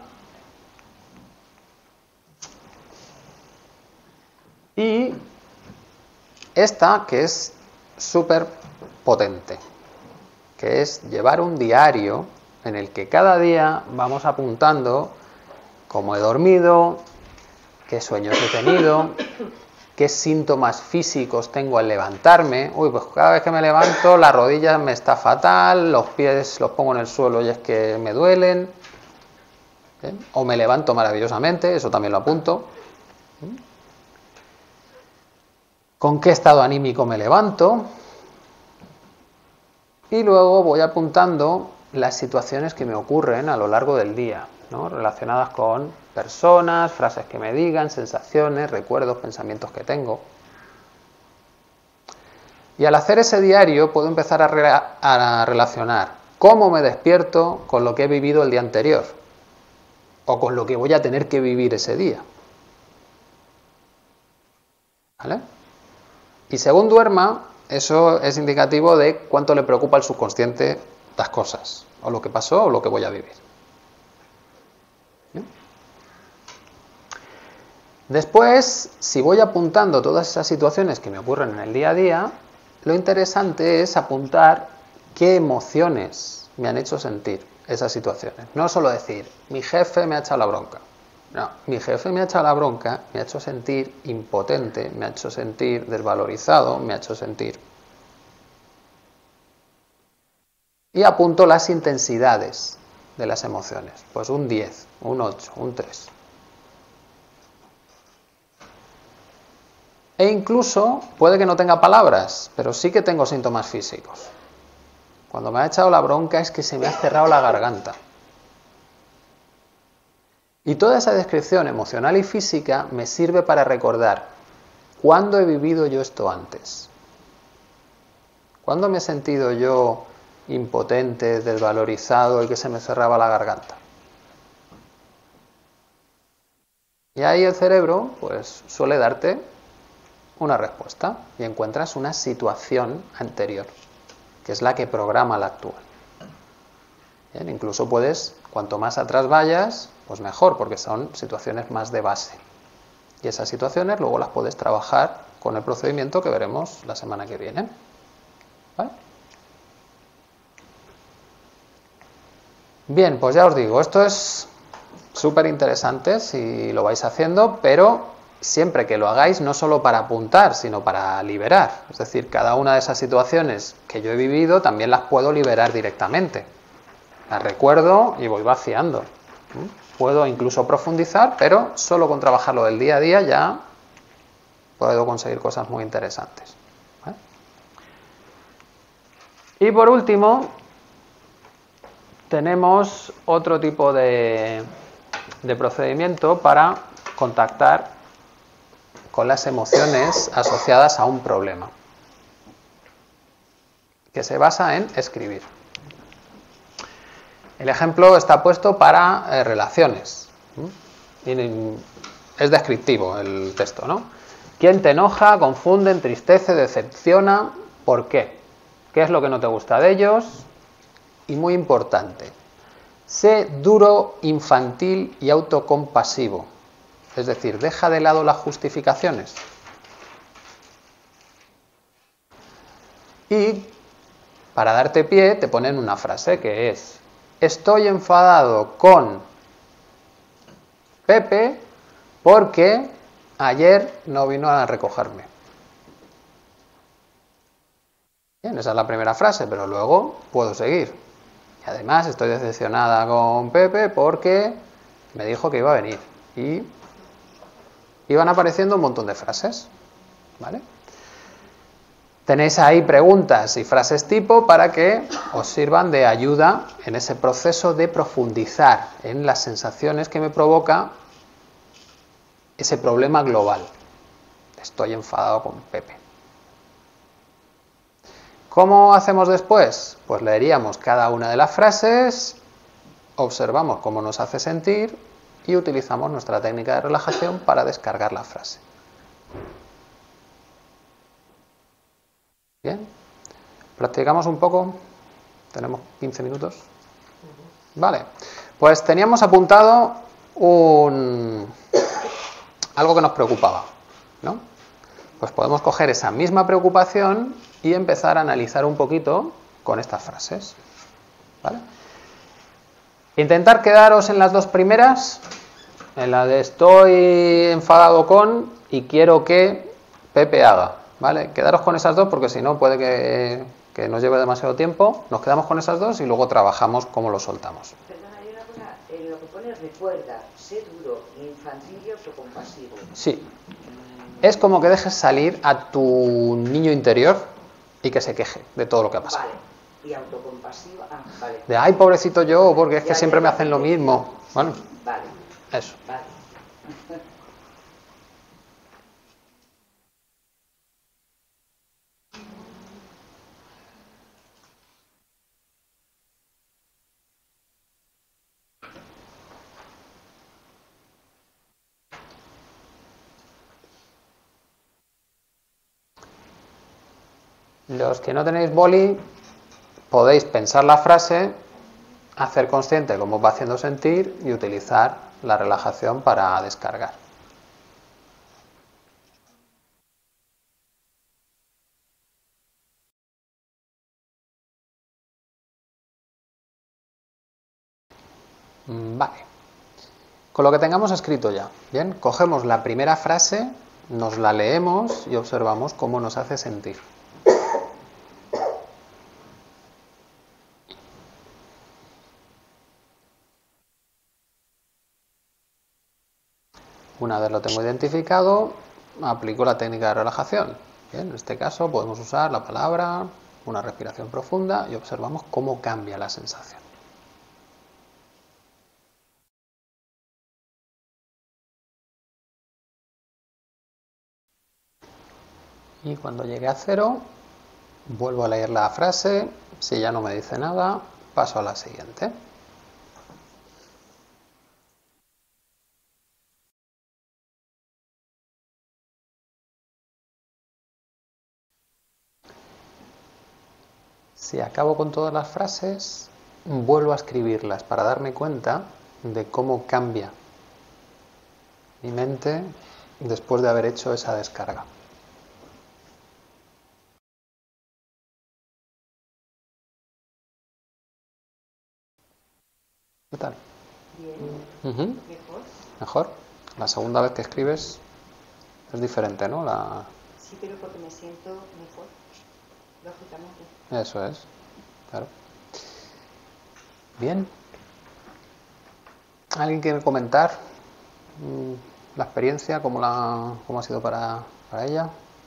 Y esta que es súper potente, que es llevar un diario en el que cada día vamos apuntando cómo he dormido, qué sueños he tenido, qué síntomas físicos tengo al levantarme. Uy, pues cada vez que me levanto la rodilla me está fatal, los pies los pongo en el suelo y es que me duelen. ¿Bien? O me levanto maravillosamente, eso también lo apunto. ¿Con qué estado anímico me levanto? Y luego voy apuntando las situaciones que me ocurren a lo largo del día, ¿no? Relacionadas con personas, frases que me digan, sensaciones, recuerdos, pensamientos que tengo. Y al hacer ese diario puedo empezar a relacionar cómo me despierto con lo que he vivido el día anterior o con lo que voy a tener que vivir ese día. ¿Vale? Y según duerma, eso es indicativo de cuánto le preocupa al subconsciente las cosas, o lo que pasó o lo que voy a vivir. ¿Bien? Después, si voy apuntando todas esas situaciones que me ocurren en el día a día, lo interesante es apuntar qué emociones me han hecho sentir esas situaciones. No solo decir, mi jefe me ha echado la bronca. No, mi jefe me ha echado la bronca, me ha hecho sentir impotente, me ha hecho sentir desvalorizado, me ha hecho sentir... Y apunto las intensidades de las emociones. Pues un 10, un 8, un 3. E incluso puede que no tenga palabras, pero sí que tengo síntomas físicos. Cuando me ha echado la bronca es que se me ha cerrado la garganta. Y toda esa descripción emocional y física me sirve para recordar cuándo he vivido yo esto antes. ¿Cuándo me he sentido yo impotente, desvalorizado y que se me cerraba la garganta? Y ahí el cerebro pues suele darte una respuesta y encuentras una situación anterior, que es la que programa la actual. Bien, incluso puedes, cuanto más atrás vayas, pues mejor, porque son situaciones más de base. Y esas situaciones luego las puedes trabajar con el procedimiento que veremos la semana que viene. ¿Vale? Bien, pues ya os digo, esto es súper interesante si lo vais haciendo, pero siempre que lo hagáis no solo para apuntar, sino para liberar. Es decir, cada una de esas situaciones que yo he vivido también las puedo liberar directamente. Las recuerdo y voy vaciando. Puedo incluso profundizar, pero solo con trabajarlo del día a día ya puedo conseguir cosas muy interesantes. ¿Vale? Y por último, tenemos otro tipo de procedimiento para contactar con las emociones asociadas a un problema, que se basa en escribir. El ejemplo está puesto para relaciones. Es descriptivo el texto, ¿no? ¿Quién te enoja, confunde, entristece, decepciona? ¿Por qué? ¿Qué es lo que no te gusta de ellos? Y muy importante, sé duro, infantil y autocompasivo. Es decir, deja de lado las justificaciones. Y para darte pie te ponen una frase que es: estoy enfadado con Pepe porque ayer no vino a recogerme. Bien, esa es la primera frase, pero luego puedo seguir. Y además estoy decepcionada con Pepe porque me dijo que iba a venir. Y iban apareciendo un montón de frases. ¿Vale? Tenéis ahí preguntas y frases tipo para que os sirvan de ayuda en ese proceso de profundizar en las sensaciones que me provoca ese problema global. Estoy enfadado con Pepe. ¿Cómo hacemos después? Pues leeríamos cada una de las frases, observamos cómo nos hace sentir y utilizamos nuestra técnica de relajación para descargar la frase. Bien, practicamos un poco, tenemos 15 minutos. Vale, pues teníamos apuntado algo que nos preocupaba, ¿no? Pues podemos coger esa misma preocupación y empezar a analizar un poquito con estas frases. ¿Vale? Intentar quedaros en las dos primeras, en la de estoy enfadado con y quiero que Pepe haga. ¿Vale? Quedaros con esas dos porque si no puede que nos lleve demasiado tiempo. Nos quedamos con esas dos y luego trabajamos cómo lo soltamos. Perdona, hay una cosa, en lo que pone recuerda, sé duro, infantil y autocompasivo. Sí. Es como que dejes salir a tu niño interior y que se queje de todo lo que ha pasado. Vale. Y autocompasiva, vale. De, ay, pobrecito yo, porque es que Ya, siempre ya, me hacen lo mismo. Bueno, Vale, eso. vale. Los que no tenéis boli, podéis pensar la frase, hacer consciente cómo os va haciendo sentir y utilizar la relajación para descargar. Vale. Con lo que tengamos escrito ya, bien, cogemos la primera frase, nos la leemos y observamos cómo nos hace sentir. Una vez lo tengo identificado, aplico la técnica de relajación. Bien, en este caso podemos usar la palabra, una respiración profunda y observamos cómo cambia la sensación. Y cuando llegue a 0, vuelvo a leer la frase. Si ya no me dice nada, paso a la siguiente. Si acabo con todas las frases, vuelvo a escribirlas para darme cuenta de cómo cambia mi mente después de haber hecho esa descarga. ¿Qué tal? Bien. Mejor. ¿Mejor? La segunda vez que escribes es diferente, ¿no? Sí, pero porque me siento mejor, lógicamente. Eso es, claro. Bien. ¿Alguien quiere comentar la experiencia, cómo ha sido para ella?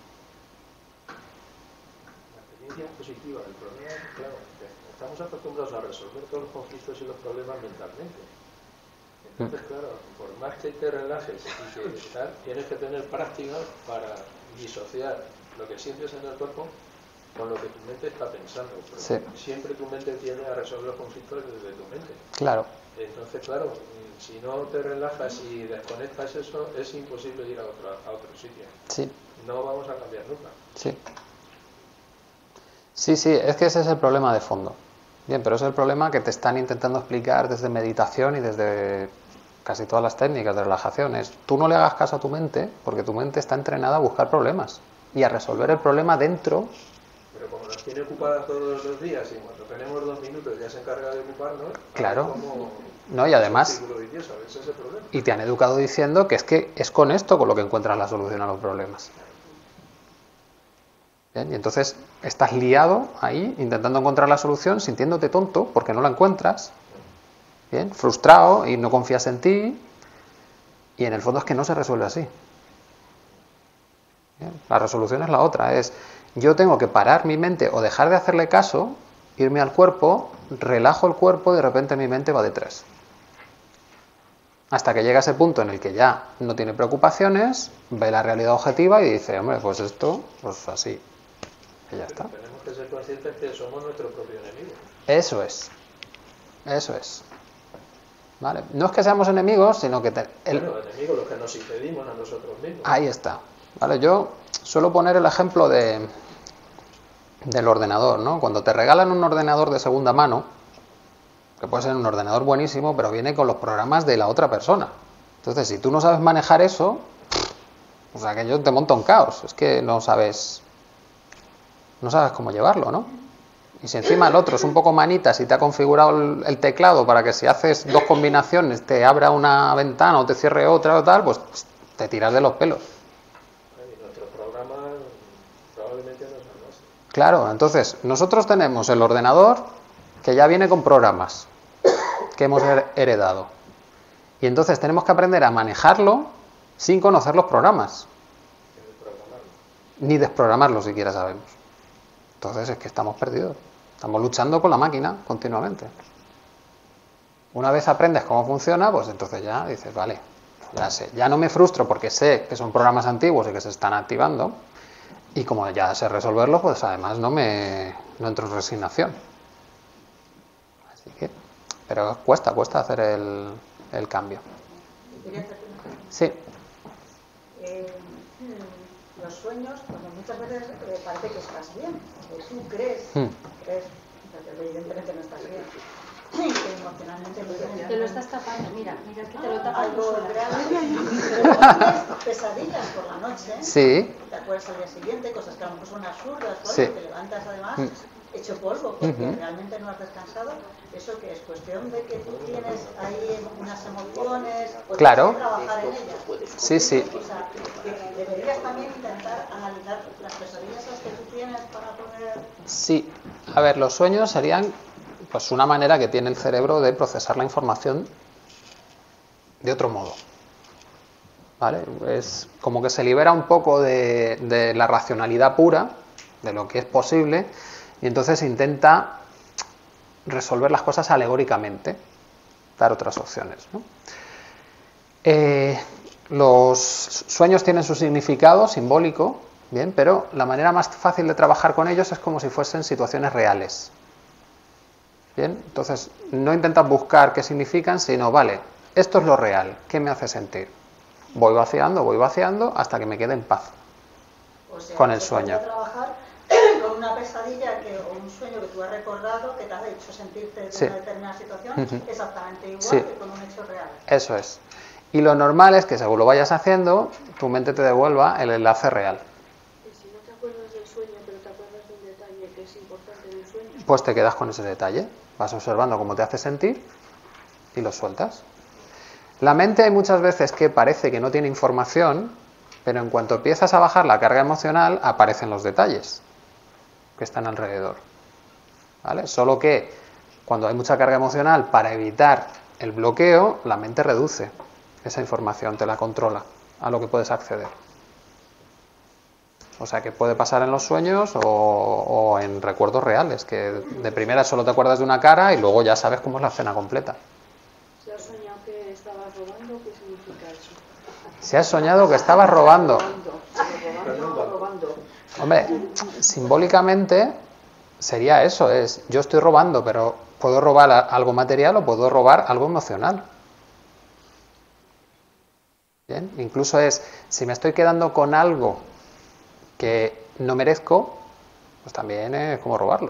La experiencia es positiva. El problema es, claro, que estamos acostumbrados a resolver todos los conflictos y los problemas mentalmente. Entonces, claro, por más que te relajes y que tal, tienes que tener práctica para disociar lo que sientes en el cuerpo con lo que tu mente está pensando. Sí. Siempre tu mente tiende a resolver los conflictos desde tu mente. Claro. Entonces, claro, si no te relajas y desconectas eso, es imposible ir a otro sitio. Sí. No vamos a cambiar nunca. Sí. Sí, es que ese es el problema de fondo. Bien, pero ese es el problema que te están intentando explicar desde meditación y desde casi todas las técnicas de relajación. Es, tú no le hagas caso a tu mente, porque tu mente está entrenada a buscar problemas y a resolver el problema dentro. Pero como nos tiene ocupadas todos los días y cuando tenemos 2 minutos ya se encarga de ocuparnos, claro. No, y además, vicioso, ese es el problema. y te han educado diciendo que es con esto con lo que encuentras la solución a los problemas. Bien, y entonces estás liado ahí intentando encontrar la solución, sintiéndote tonto porque no la encuentras, bien, frustrado y no confías en ti, y en el fondo es que no se resuelve así. Bien, la resolución es la otra, es yo tengo que parar mi mente o dejar de hacerle caso, irme al cuerpo, relajo el cuerpo y de repente mi mente va de 3. Hasta que llega ese punto en el que ya no tiene preocupaciones, ve la realidad objetiva y dice, hombre, pues esto, pues así. Y ya está. Tenemos que ser conscientes que somos nuestro propio enemigo. Eso es. Eso es. ¿Vale? No es que seamos enemigos, sino que... Bueno, enemigos los que nos impedimos a nosotros mismos. Ahí está. ¿Vale? Yo suelo poner el ejemplo del ordenador, ¿no? Cuando te regalan un ordenador de segunda mano, que puede ser un ordenador buenísimo, pero viene con los programas de la otra persona. Entonces, si tú no sabes manejar eso, o sea, que yo te monto un caos. Es que no sabes cómo llevarlo, ¿no? Y si encima el otro es un poco manitas y te ha configurado el teclado para que si haces 2 combinaciones te abra una ventana o te cierre otra o tal, pues te tiras de los pelos. Y nuestro programa probablemente no es algo así. Claro, entonces nosotros tenemos el ordenador que ya viene con programas que hemos heredado. Y entonces tenemos que aprender a manejarlo sin conocer los programas. Ni desprogramarlo siquiera sabemos. Entonces es que estamos perdidos. Estamos luchando con la máquina continuamente. Una vez aprendes cómo funciona, pues entonces ya dices, vale, ya sé. Ya no me frustro porque sé que son programas antiguos y que se están activando. Y como ya sé resolverlo, pues además no entro en resignación. Así que, pero cuesta hacer el cambio. Sí. Los sueños, pues muchas veces parece que estás bien, que tú crees, pero evidentemente no estás bien. Que emocionalmente te lo estás tapando, mira que te lo tapas algo realmente. Pero tienes pesadillas por la noche, sí. Te acuerdas al día siguiente, cosas que a lo mejor son absurdas, sí. Te levantas además hecho polvo porque realmente no has descansado. Eso que es cuestión de que tú tienes ahí unas emociones, o claro. tienes que trabajar en ellas. Sí. O sea, que deberías también intentar analizar las pesadillas que tú tienes para poder... Sí, a ver, los sueños serían pues una manera que tiene el cerebro de procesar la información de otro modo. ¿Vale? Es como que se libera un poco de la racionalidad pura, de lo que es posible, y entonces intenta resolver las cosas alegóricamente, dar otras opciones, ¿no? Los sueños tienen su significado simbólico, bien, pero la manera más fácil de trabajar con ellos es como si fuesen situaciones reales. Bien, entonces no intentas buscar qué significan, sino, vale, esto es lo real, ¿qué me hace sentir? Voy vaciando hasta que me quede en paz con el sueño. Trabajar con una pesadilla o un sueño que tú has recordado que te ha hecho sentirte en una determinada situación exactamente igual que con un hecho real. Eso es. Y lo normal es que según lo vayas haciendo, tu mente te devuelva el enlace real. ¿Y si no te acuerdas del sueño, pero te acuerdas de un detalle que es importante del sueño? Pues te quedas con ese detalle. Vas observando cómo te hace sentir y lo sueltas. La mente hay muchas veces que parece que no tiene información, pero en cuanto empiezas a bajar la carga emocional, aparecen los detalles que están alrededor. ¿Vale? Solo que cuando hay mucha carga emocional, para evitar el bloqueo, la mente reduce esa información, te la controla a lo que puedes acceder. O sea que puede pasar en los sueños o en recuerdos reales, que de primera solo te acuerdas de una cara y luego ya sabes cómo es la escena completa. Si has soñado que estabas robando, ¿qué significa eso? Si has soñado que estabas robando. Robando. Hombre, simbólicamente sería eso, es yo estoy robando, pero puedo robar algo material o puedo robar algo emocional. Bien, incluso es, si me estoy quedando con algo que no merezco, pues también es como robarlo.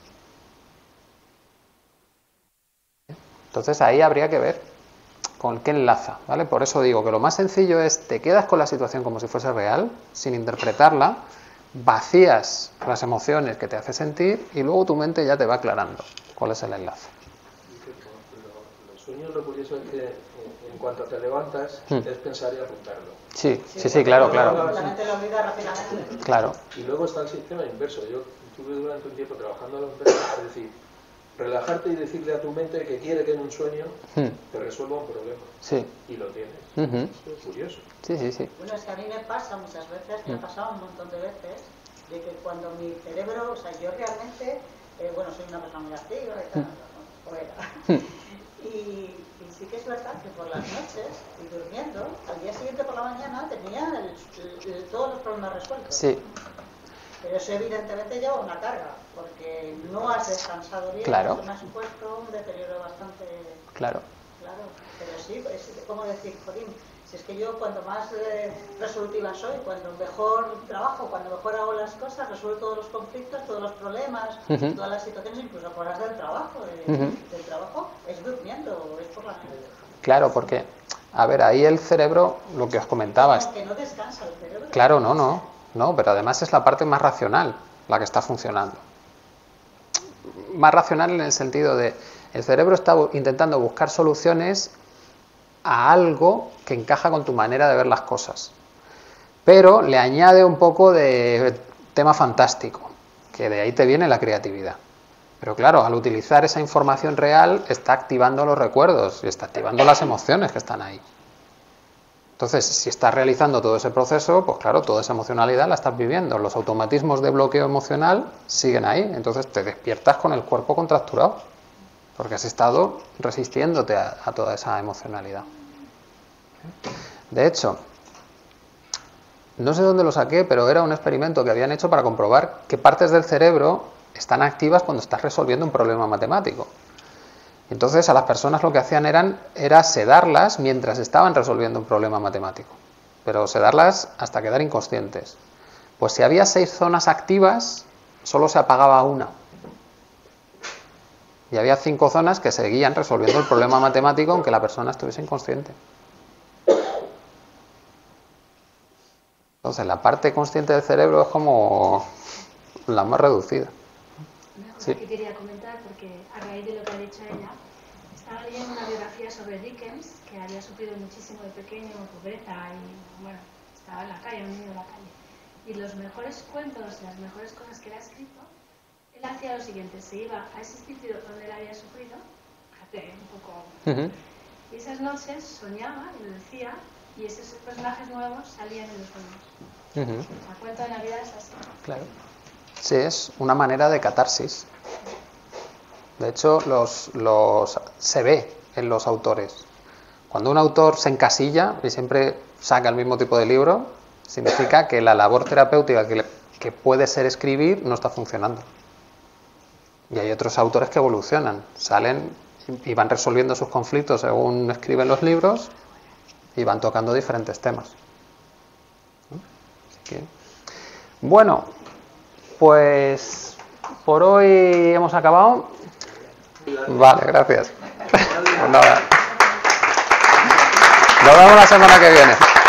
Entonces ahí habría que ver con qué enlaza, ¿vale? Por eso digo que lo más sencillo es, te quedas con la situación como si fuese real, sin interpretarla, vacías las emociones que te hace sentir y luego tu mente ya te va aclarando cuál es el enlace. Los sueños, lo curioso es que en cuanto te levantas es pensar y apuntarlo. Sí, claro. La mente lo olvida rápidamente. Claro. Y luego está el sistema inverso. Yo estuve durante un tiempo trabajando a la empresa, es decir, relajarte y decirle a tu mente que quiere que en un sueño te resuelva un problema. Sí. Y lo tienes. Esto es curioso. Sí. Bueno, es que a mí me pasa muchas veces, me ha pasado un montón de veces, de que cuando mi cerebro, o sea, yo realmente, soy una persona muy activa y tal, y sí que es verdad que por las noches, y durmiendo, al día siguiente por la mañana tenía todos los problemas resueltos. Sí. Pero eso evidentemente lleva una carga, porque no has descansado bien, Claro. me ha supuesto un deterioro bastante... Claro. Pero sí, es como decir, jodín, si es que yo cuanto más resolutiva soy, cuando mejor trabajo, cuando mejor hago las cosas, resuelvo todos los conflictos, todos los problemas, todas las situaciones, incluso fuera del trabajo, del trabajo, es durmiendo, es por la noche. Claro, porque, a ver, ahí el cerebro, lo que os comentaba... Que no descansa el cerebro. Claro, no, pero además es la parte más racional la que está funcionando. Más racional en el sentido de, el cerebro está intentando buscar soluciones a algo que encaja con tu manera de ver las cosas, pero le añade un poco de tema fantástico, que de ahí te viene la creatividad. Pero claro, al utilizar esa información real está activando los recuerdos y está activando las emociones que están ahí. Entonces, si estás realizando todo ese proceso, pues claro, toda esa emocionalidad la estás viviendo. Los automatismos de bloqueo emocional siguen ahí. Entonces te despiertas con el cuerpo contracturado, porque has estado resistiéndote a toda esa emocionalidad. De hecho, no sé dónde lo saqué, pero era un experimento que habían hecho para comprobar qué partes del cerebro están activas cuando estás resolviendo un problema matemático. Entonces a las personas lo que hacían era sedarlas mientras estaban resolviendo un problema matemático, pero sedarlas hasta quedar inconscientes. Pues si había 6 zonas activas, solo se apagaba una. Y había 5 zonas que seguían resolviendo el problema matemático aunque la persona estuviese inconsciente. Entonces la parte consciente del cerebro es como la más reducida. Una cosa Sí. que quería comentar, porque a raíz de lo que ha dicho ella, estaba leyendo una biografía sobre Dickens, que había sufrido muchísimo de pequeño pobreza y, bueno, estaba en la calle, un niño en la calle. Y los mejores cuentos, las mejores cosas que él ha escrito, él hacía lo siguiente: se iba a ese sitio donde él había sufrido, fíjate, un poco, y esas noches soñaba y lo decía, y esos personajes nuevos salían en los sueños. La cuento de Navidad es así. Claro. Sí, es una manera de catarsis. De hecho, se ve en los autores. Cuando un autor se encasilla y siempre saca el mismo tipo de libro, significa que la labor terapéutica que puede ser escribir no está funcionando. Y hay otros autores que evolucionan, salen y van resolviendo sus conflictos según escriben los libros y van tocando diferentes temas. Así que, bueno, pues por hoy hemos acabado. Vale, gracias. Pues nada. Nos vemos la semana que viene.